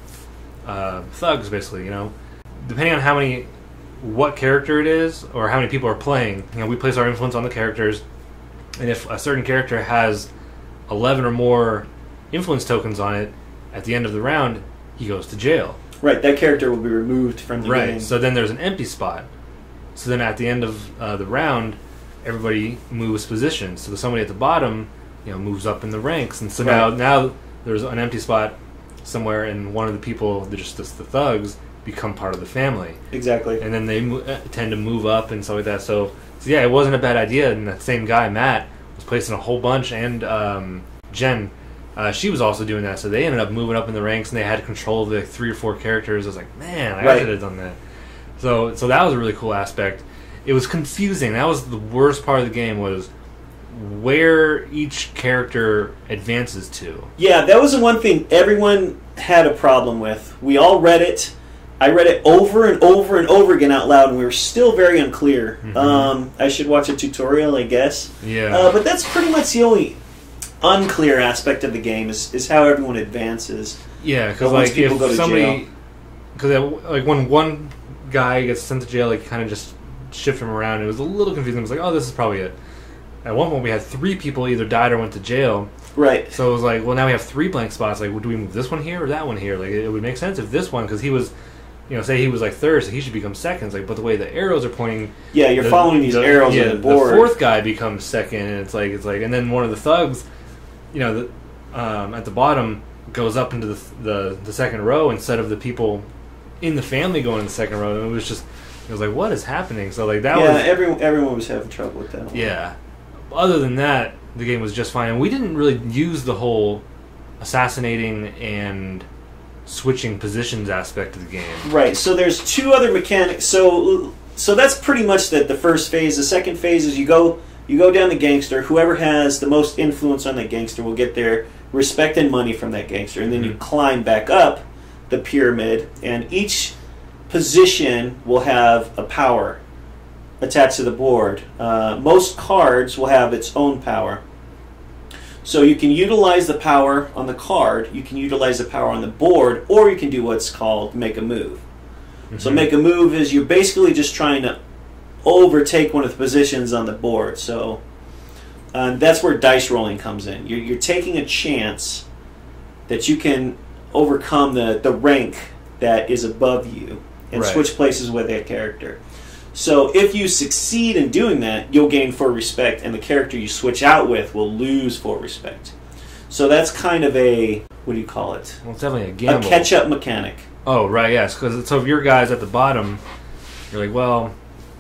thugs, basically. Depending on what character it is or how many people are playing, we place our influence on the characters, and if a certain character has 11 or more influence tokens on it at the end of the round, he goes to jail. Right, that character will be removed from the game. Right, so then there's an empty spot. So then at the end of the round, everybody moves positions. So somebody at the bottom, moves up in the ranks, and so now there's an empty spot somewhere, and one of the people, the thugs, become part of the family. Exactly. And then they tend to move up and stuff like that. So yeah, it wasn't a bad idea. And that same guy, Matt, was placing a whole bunch, and Jen, she was also doing that. So they ended up moving up in the ranks, and they had control of the 3 or 4 characters. I was like, man, I should have done that. So that was a really cool aspect. It was confusing. That was the worst part of the game, was where each character advances to. Yeah, that was the one thing everyone had a problem with. We all read it. I read it over and over and over again out loud, and we were still very unclear. Mm-hmm. I should watch a tutorial, I guess. Yeah. But that's pretty much the only unclear aspect of the game is how everyone advances. Yeah, because like if somebody, because when one guy gets sent to jail, like kind of just shift him around. It was a little confusing. It was like, oh, this is probably it. At one point, we had 3 people either died or went to jail. Right. So it was like, well, now we have 3 blank spots. Like, do we move this one here or that one here? Like, it would make sense if this one, because he was, say he was like 3rd, so he should become 2nd. It's like, but the way the arrows are pointing, yeah, you're following these arrows on the board. The 4th guy becomes 2nd, and it's like, and then one of the thugs, at the bottom goes up into the 2nd row instead of the people in the family going in the 2nd row. And it was like, what is happening? So like that was everyone was having trouble with that one. Yeah. Other than that, the game was just fine. And we didn't really use the whole assassinating and switching positions aspect of the game. Right. So there's 2 other mechanics. So that's pretty much the first phase. The second phase is you go You go down the gangster. Whoever has the most influence on that gangster will get their respect and money from that gangster. And then you climb back up the pyramid, and each position will have a power attached to the board. Most cards will have its own power. So you can utilize the power on the card, you can utilize the power on the board, or you can do what's called make a move. So make a move is you're basically just trying to overtake one of the positions on the board. So that's where dice rolling comes in. You're taking a chance that you can overcome the rank that is above you and switch places with that character. So if you succeed in doing that, you'll gain 4 respect, and the character you switch out with will lose 4 respect. So that's kind of a, what do you call it? Well, it's definitely a gamble. A catch-up mechanic. Oh, right, yes. Because so if your guy's at the bottom, you're like, well,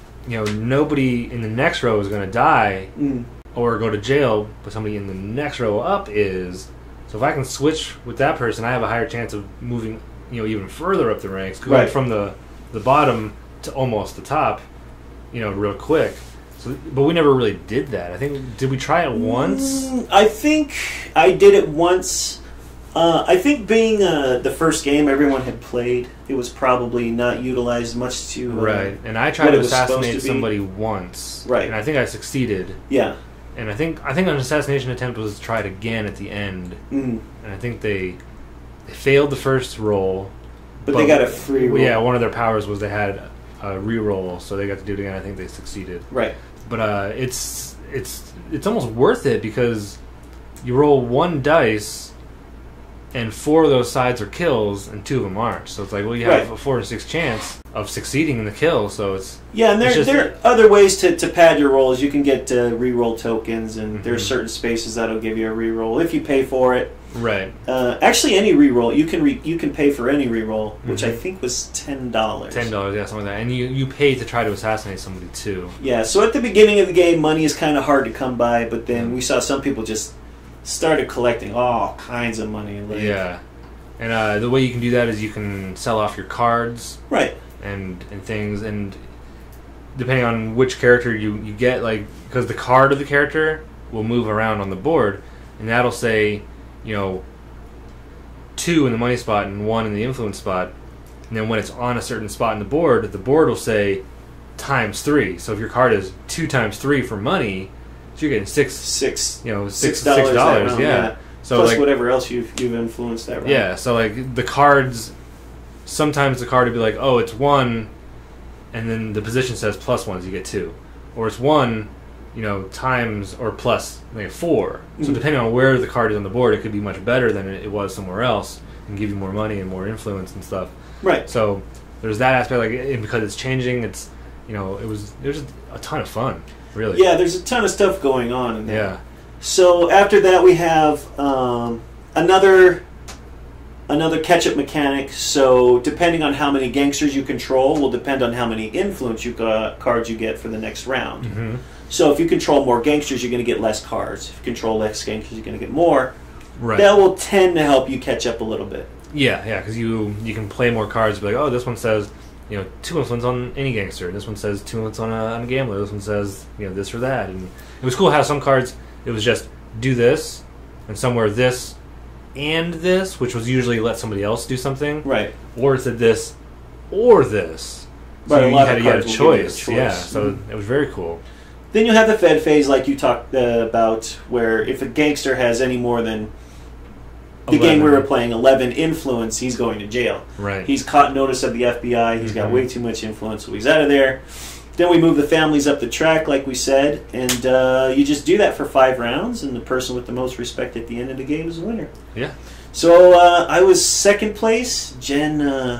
nobody in the next row is going to die or go to jail, but somebody in the next row up is. So if I can switch with that person, I have a higher chance of moving, even further up the ranks, going from the bottom to almost the top, real quick. So, but we never really did that. I think, did we try it once? I think I did it once. I think being the first game everyone had played, it was probably not utilized much to right. And I tried to assassinate somebody once, right? And I think I succeeded. Yeah. And I think an assassination attempt was tried again at the end, and I think they failed the first roll, but they got a free roll. Yeah, one of their powers was they had a re-roll, so they got to do it again. I think they succeeded. Right. But it's almost worth it because you roll 1 dice, and 4 of those sides are kills, and 2 of them aren't. So it's like, well, you have a 4 to 6 chance of succeeding in the kill. So it's and there are other ways to pad your rolls. You can get re-roll tokens, and there's certain spaces that'll give you a re-roll if you pay for it. Right. Actually, any re-roll you can pay for any re-roll, which I think was $10. $10, yeah, something like that. And you pay to try to assassinate somebody too. Yeah. So at the beginning of the game, money is kind of hard to come by, but then we saw some people just started collecting all kinds of money. Yeah. And the way you can do that is you can sell off your cards, right, and things, and depending on which character you get, because the card of the character will move around on the board, and that'll say, 2 in the money spot and 1 in the influence spot, and then when it's on a certain spot in the board will say ×3. So if your card is 2 times 3 for money, so you're getting $6, yeah. So plus whatever else you've influenced that round. Yeah, so the cards, sometimes the card would be like, oh, it's 1, and then the position says +1, so you get 2. Or it's 1, times or plus 4. So depending on where the card is on the board, it could be much better than it was somewhere else and give you more money and more influence and stuff. Right. So there's that aspect, and because it's changing, it's it was just a ton of fun, really. Yeah, there's a ton of stuff going on in there. Yeah. So after that, we have another catch-up mechanic. So depending on how many gangsters you control will depend on how many influence cards you get for the next round. So if you control more gangsters, you're going to get less cards. If you control less gangsters, you're going to get more. Right. That will tend to help you catch up a little bit. Yeah, because you can play more cards. Be like, oh, this one says 2 influence on any gangster. This one says 2 influence on a gambler. This one says this or that. And it was cool how some cards it was just do this, and somewhere this and this, which was usually let somebody else do something. Right. Or it said this or this. So you had a choice. Yeah. So it was very cool. Then you'll have the Fed phase, like you talked about, where if a gangster has any more than the game we were playing, 11 influence, he's going to jail. Right. He's caught notice of the FBI. He's got way too much influence, so he's out of there. Then we move the families up the track, like we said, and you just do that for 5 rounds, and the person with the most respect at the end of the game is the winner. Yeah. So I was second place. Jen,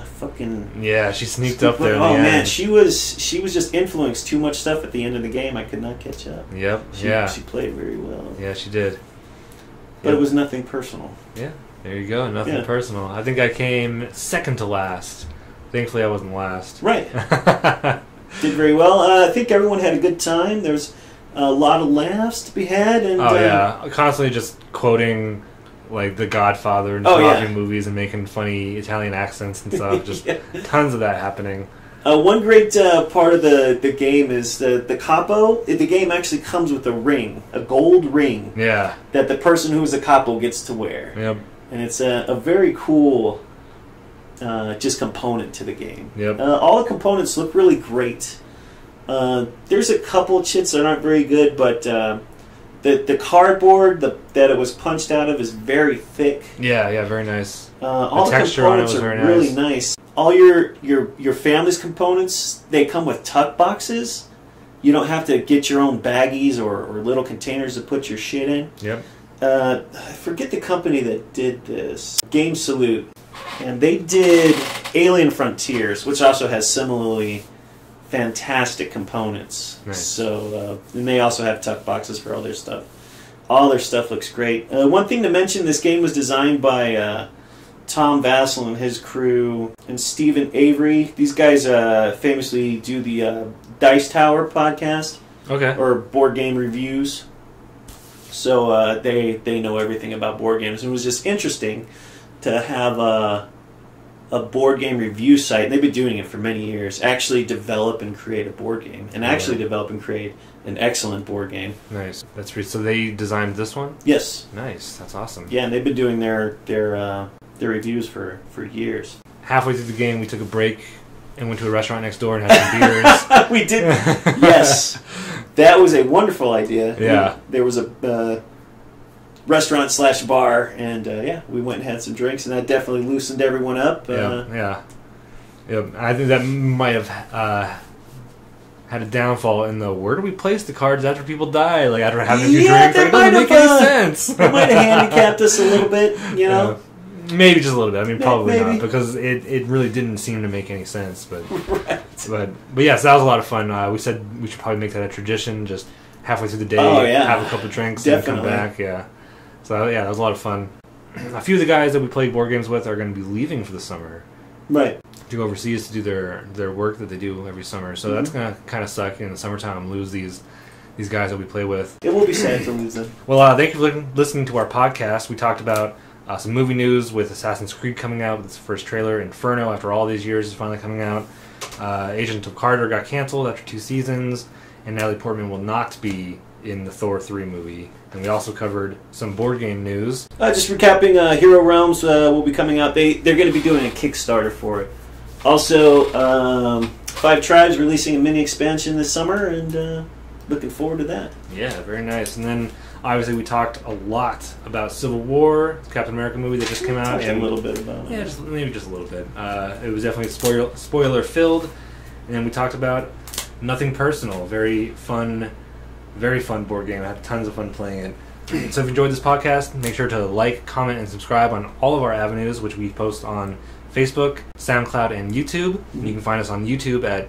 yeah, she sneaked up there. Oh man, she was just influenced too much stuff at the end of the game. I could not catch up. Yep. She played very well. Yeah, she did. But it was nothing personal. Yeah, there you go. Nothing personal. I think I came second to last. Thankfully, I wasn't last. Right. Did very well. I think everyone had a good time. There's a lot of laughs to be had. And, yeah, constantly just quoting The Godfather and talking movies and making funny Italian accents and stuff. Just tons of that happening. One great part of the game is the capo. The game actually comes with a ring, a gold ring. Yeah. That the person who is a capo gets to wear. Yep. And it's a very cool just component to the game. Yep. All the components look really great. There's a couple chits that aren't very good, but the cardboard that it was punched out of is very thick. Yeah, very nice. All the texture on it was components very are really nice. nice. All your family's components, they come with tuck boxes. You don't have to get your own baggies or little containers to put your shit in. Yep. I forget the company that did this. Game Salute. And they did Alien Frontiers, which also has similarly fantastic components. Nice. So, and they also have tuck boxes for all their stuff. All their stuff looks great. One thing to mention, this game was designed by Tom Vassell and his crew, and Stephen Avery. These guys famously do the Dice Tower podcast. Okay. Or board game reviews. So they know everything about board games. And it was just interesting to have a board game review site, and they've been doing it for many years, actually develop and create a board game. And actually develop and create an excellent board game. Nice. That's pretty. So they designed this one? Yes. Nice. That's awesome. Yeah, and they've been doing their reviews for years. Halfway through the game, we took a break and went to a restaurant next door and had some beers. We did. Yes. That was a wonderful idea. Yeah. There was a restaurant/bar, and we went and had some drinks, and that definitely loosened everyone up. Yeah. I think that might have had a downfall in the where do we place the cards after people die? Like after having a few drinks, like, it doesn't make any sense. It might have handicapped us a little bit, you know. Yeah. Maybe just a little bit. I mean, probably Maybe. not, because it really didn't seem to make any sense. But Right. but yes, that was a lot of fun. We said we should probably make that a tradition. Just halfway through the day, have a couple of drinks, Definitely. and come back. Yeah. So yeah, that was a lot of fun. A few of the guys that we played board games with are going to be leaving for the summer. Right. To go overseas to do their work that they do every summer. So that's going to kind of suck in the summertime, lose these guys that we play with. It will be sad to lose them. Well, thank you for listening to our podcast. We talked about some movie news with Assassin's Creed coming out with its first trailer. Inferno, after all these years, is finally coming out. Agent of Carter got canceled after 2 seasons. And Natalie Portman will not be in the Thor 3 movie. And we also covered some board game news. Just recapping, Hero Realms will be coming out. They're going to be doing a Kickstarter for it. Also, 5 Tribes releasing a mini expansion this summer, and looking forward to that. Yeah, very nice. And then, obviously, we talked a lot about Civil War, the Captain America movie that just came out. And a little bit about it. Yeah, maybe just a little bit. It was definitely spoiler-filled. And then we talked about Nothing Personal, very fun board game. I had tons of fun playing it. So if you enjoyed this podcast, make sure to like, comment, and subscribe on all of our avenues, which we post on Facebook, SoundCloud, and YouTube. And you can find us on YouTube at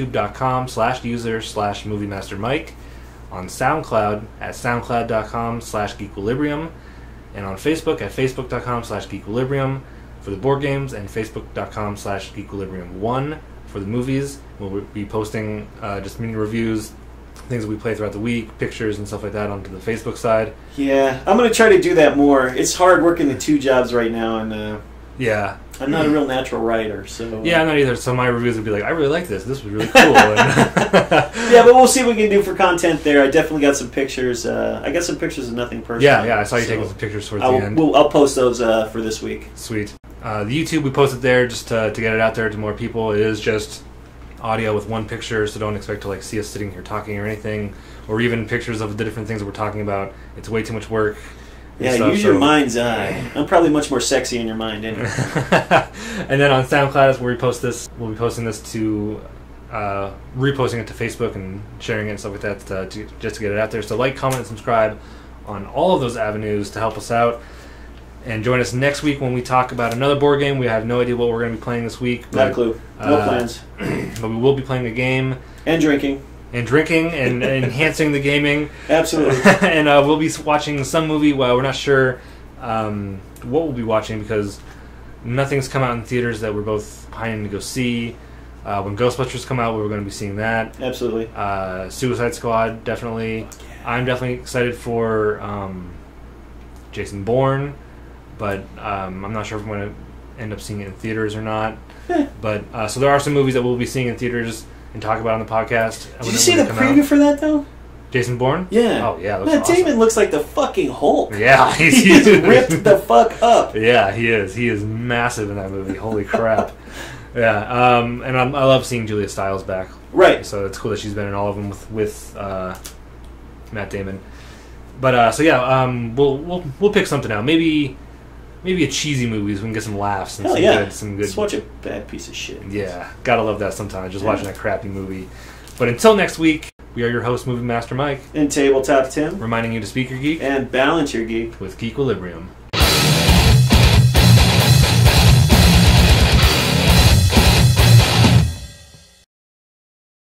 youtube.com/user/moviemastermike, on SoundCloud at soundcloud.com/geequilibrium, and on Facebook at facebook.com/geequilibrium for the board games, and facebook.com/geequilibrium1 for the movies. We'll be posting just mini reviews, things that we play throughout the week, pictures and stuff like that onto the Facebook side. Yeah, I'm going to try to do that more. It's hard working the 2 jobs right now, and Yeah. I'm not a real natural writer, so... Yeah, I'm not either. So my reviews would be like, I really like this. This was really cool. Yeah, but we'll see what we can do for content there. I definitely got some pictures. I got some pictures of Nothing Personal. Yeah, I saw you taking some pictures towards the end. I'll post those for this week. Sweet. The YouTube, we posted there just to get it out there to more people. It is just audio with one picture, so don't expect to see us sitting here talking or anything, or even pictures of the different things that we're talking about. It's way too much work. Yeah, use your mind's eye. I'm probably much more sexy in your mind anyway. And then on SoundCloud is where we post this. We'll be posting this to reposting it to Facebook and sharing it and stuff like that just to get it out there. So like, comment, and subscribe on all of those avenues to help us out. And join us next week when we talk about another board game. We have no idea what we're going to be playing this week. Not a clue. No plans. But we will be playing a game. And drinking. And drinking and enhancing the gaming. Absolutely. And we'll be watching some movie. Well, we're not sure what we'll be watching because nothing's come out in theaters that we're both pining to go see. When Ghostbusters come out, we're going to be seeing that. Absolutely. Suicide Squad, definitely. Yeah. I'm definitely excited for Jason Bourne, but I'm not sure if I'm going to end up seeing it in theaters or not. But so there are some movies that we'll be seeing in theaters and talk about on the podcast. Did you see the preview for that though? Jason Bourne? Yeah. Oh yeah, Matt awesome. Damon looks like the fucking Hulk. Yeah, he's ripped the fuck up. Yeah, he is. He is massive in that movie. Holy crap. Yeah, and I love seeing Julia Stiles back. Right. So it's cool that she's been in all of them with Matt Damon. But so yeah, we'll pick something out. Maybe a cheesy movie so we can get some laughs and some good. Let's watch a bad piece of shit. Yeah, gotta love that sometimes. Just watching a crappy movie. But until next week, we are your host, Movie Master Mike, and Tabletop Tim, reminding you to speak your geek and balance your geek with Geequilibrium.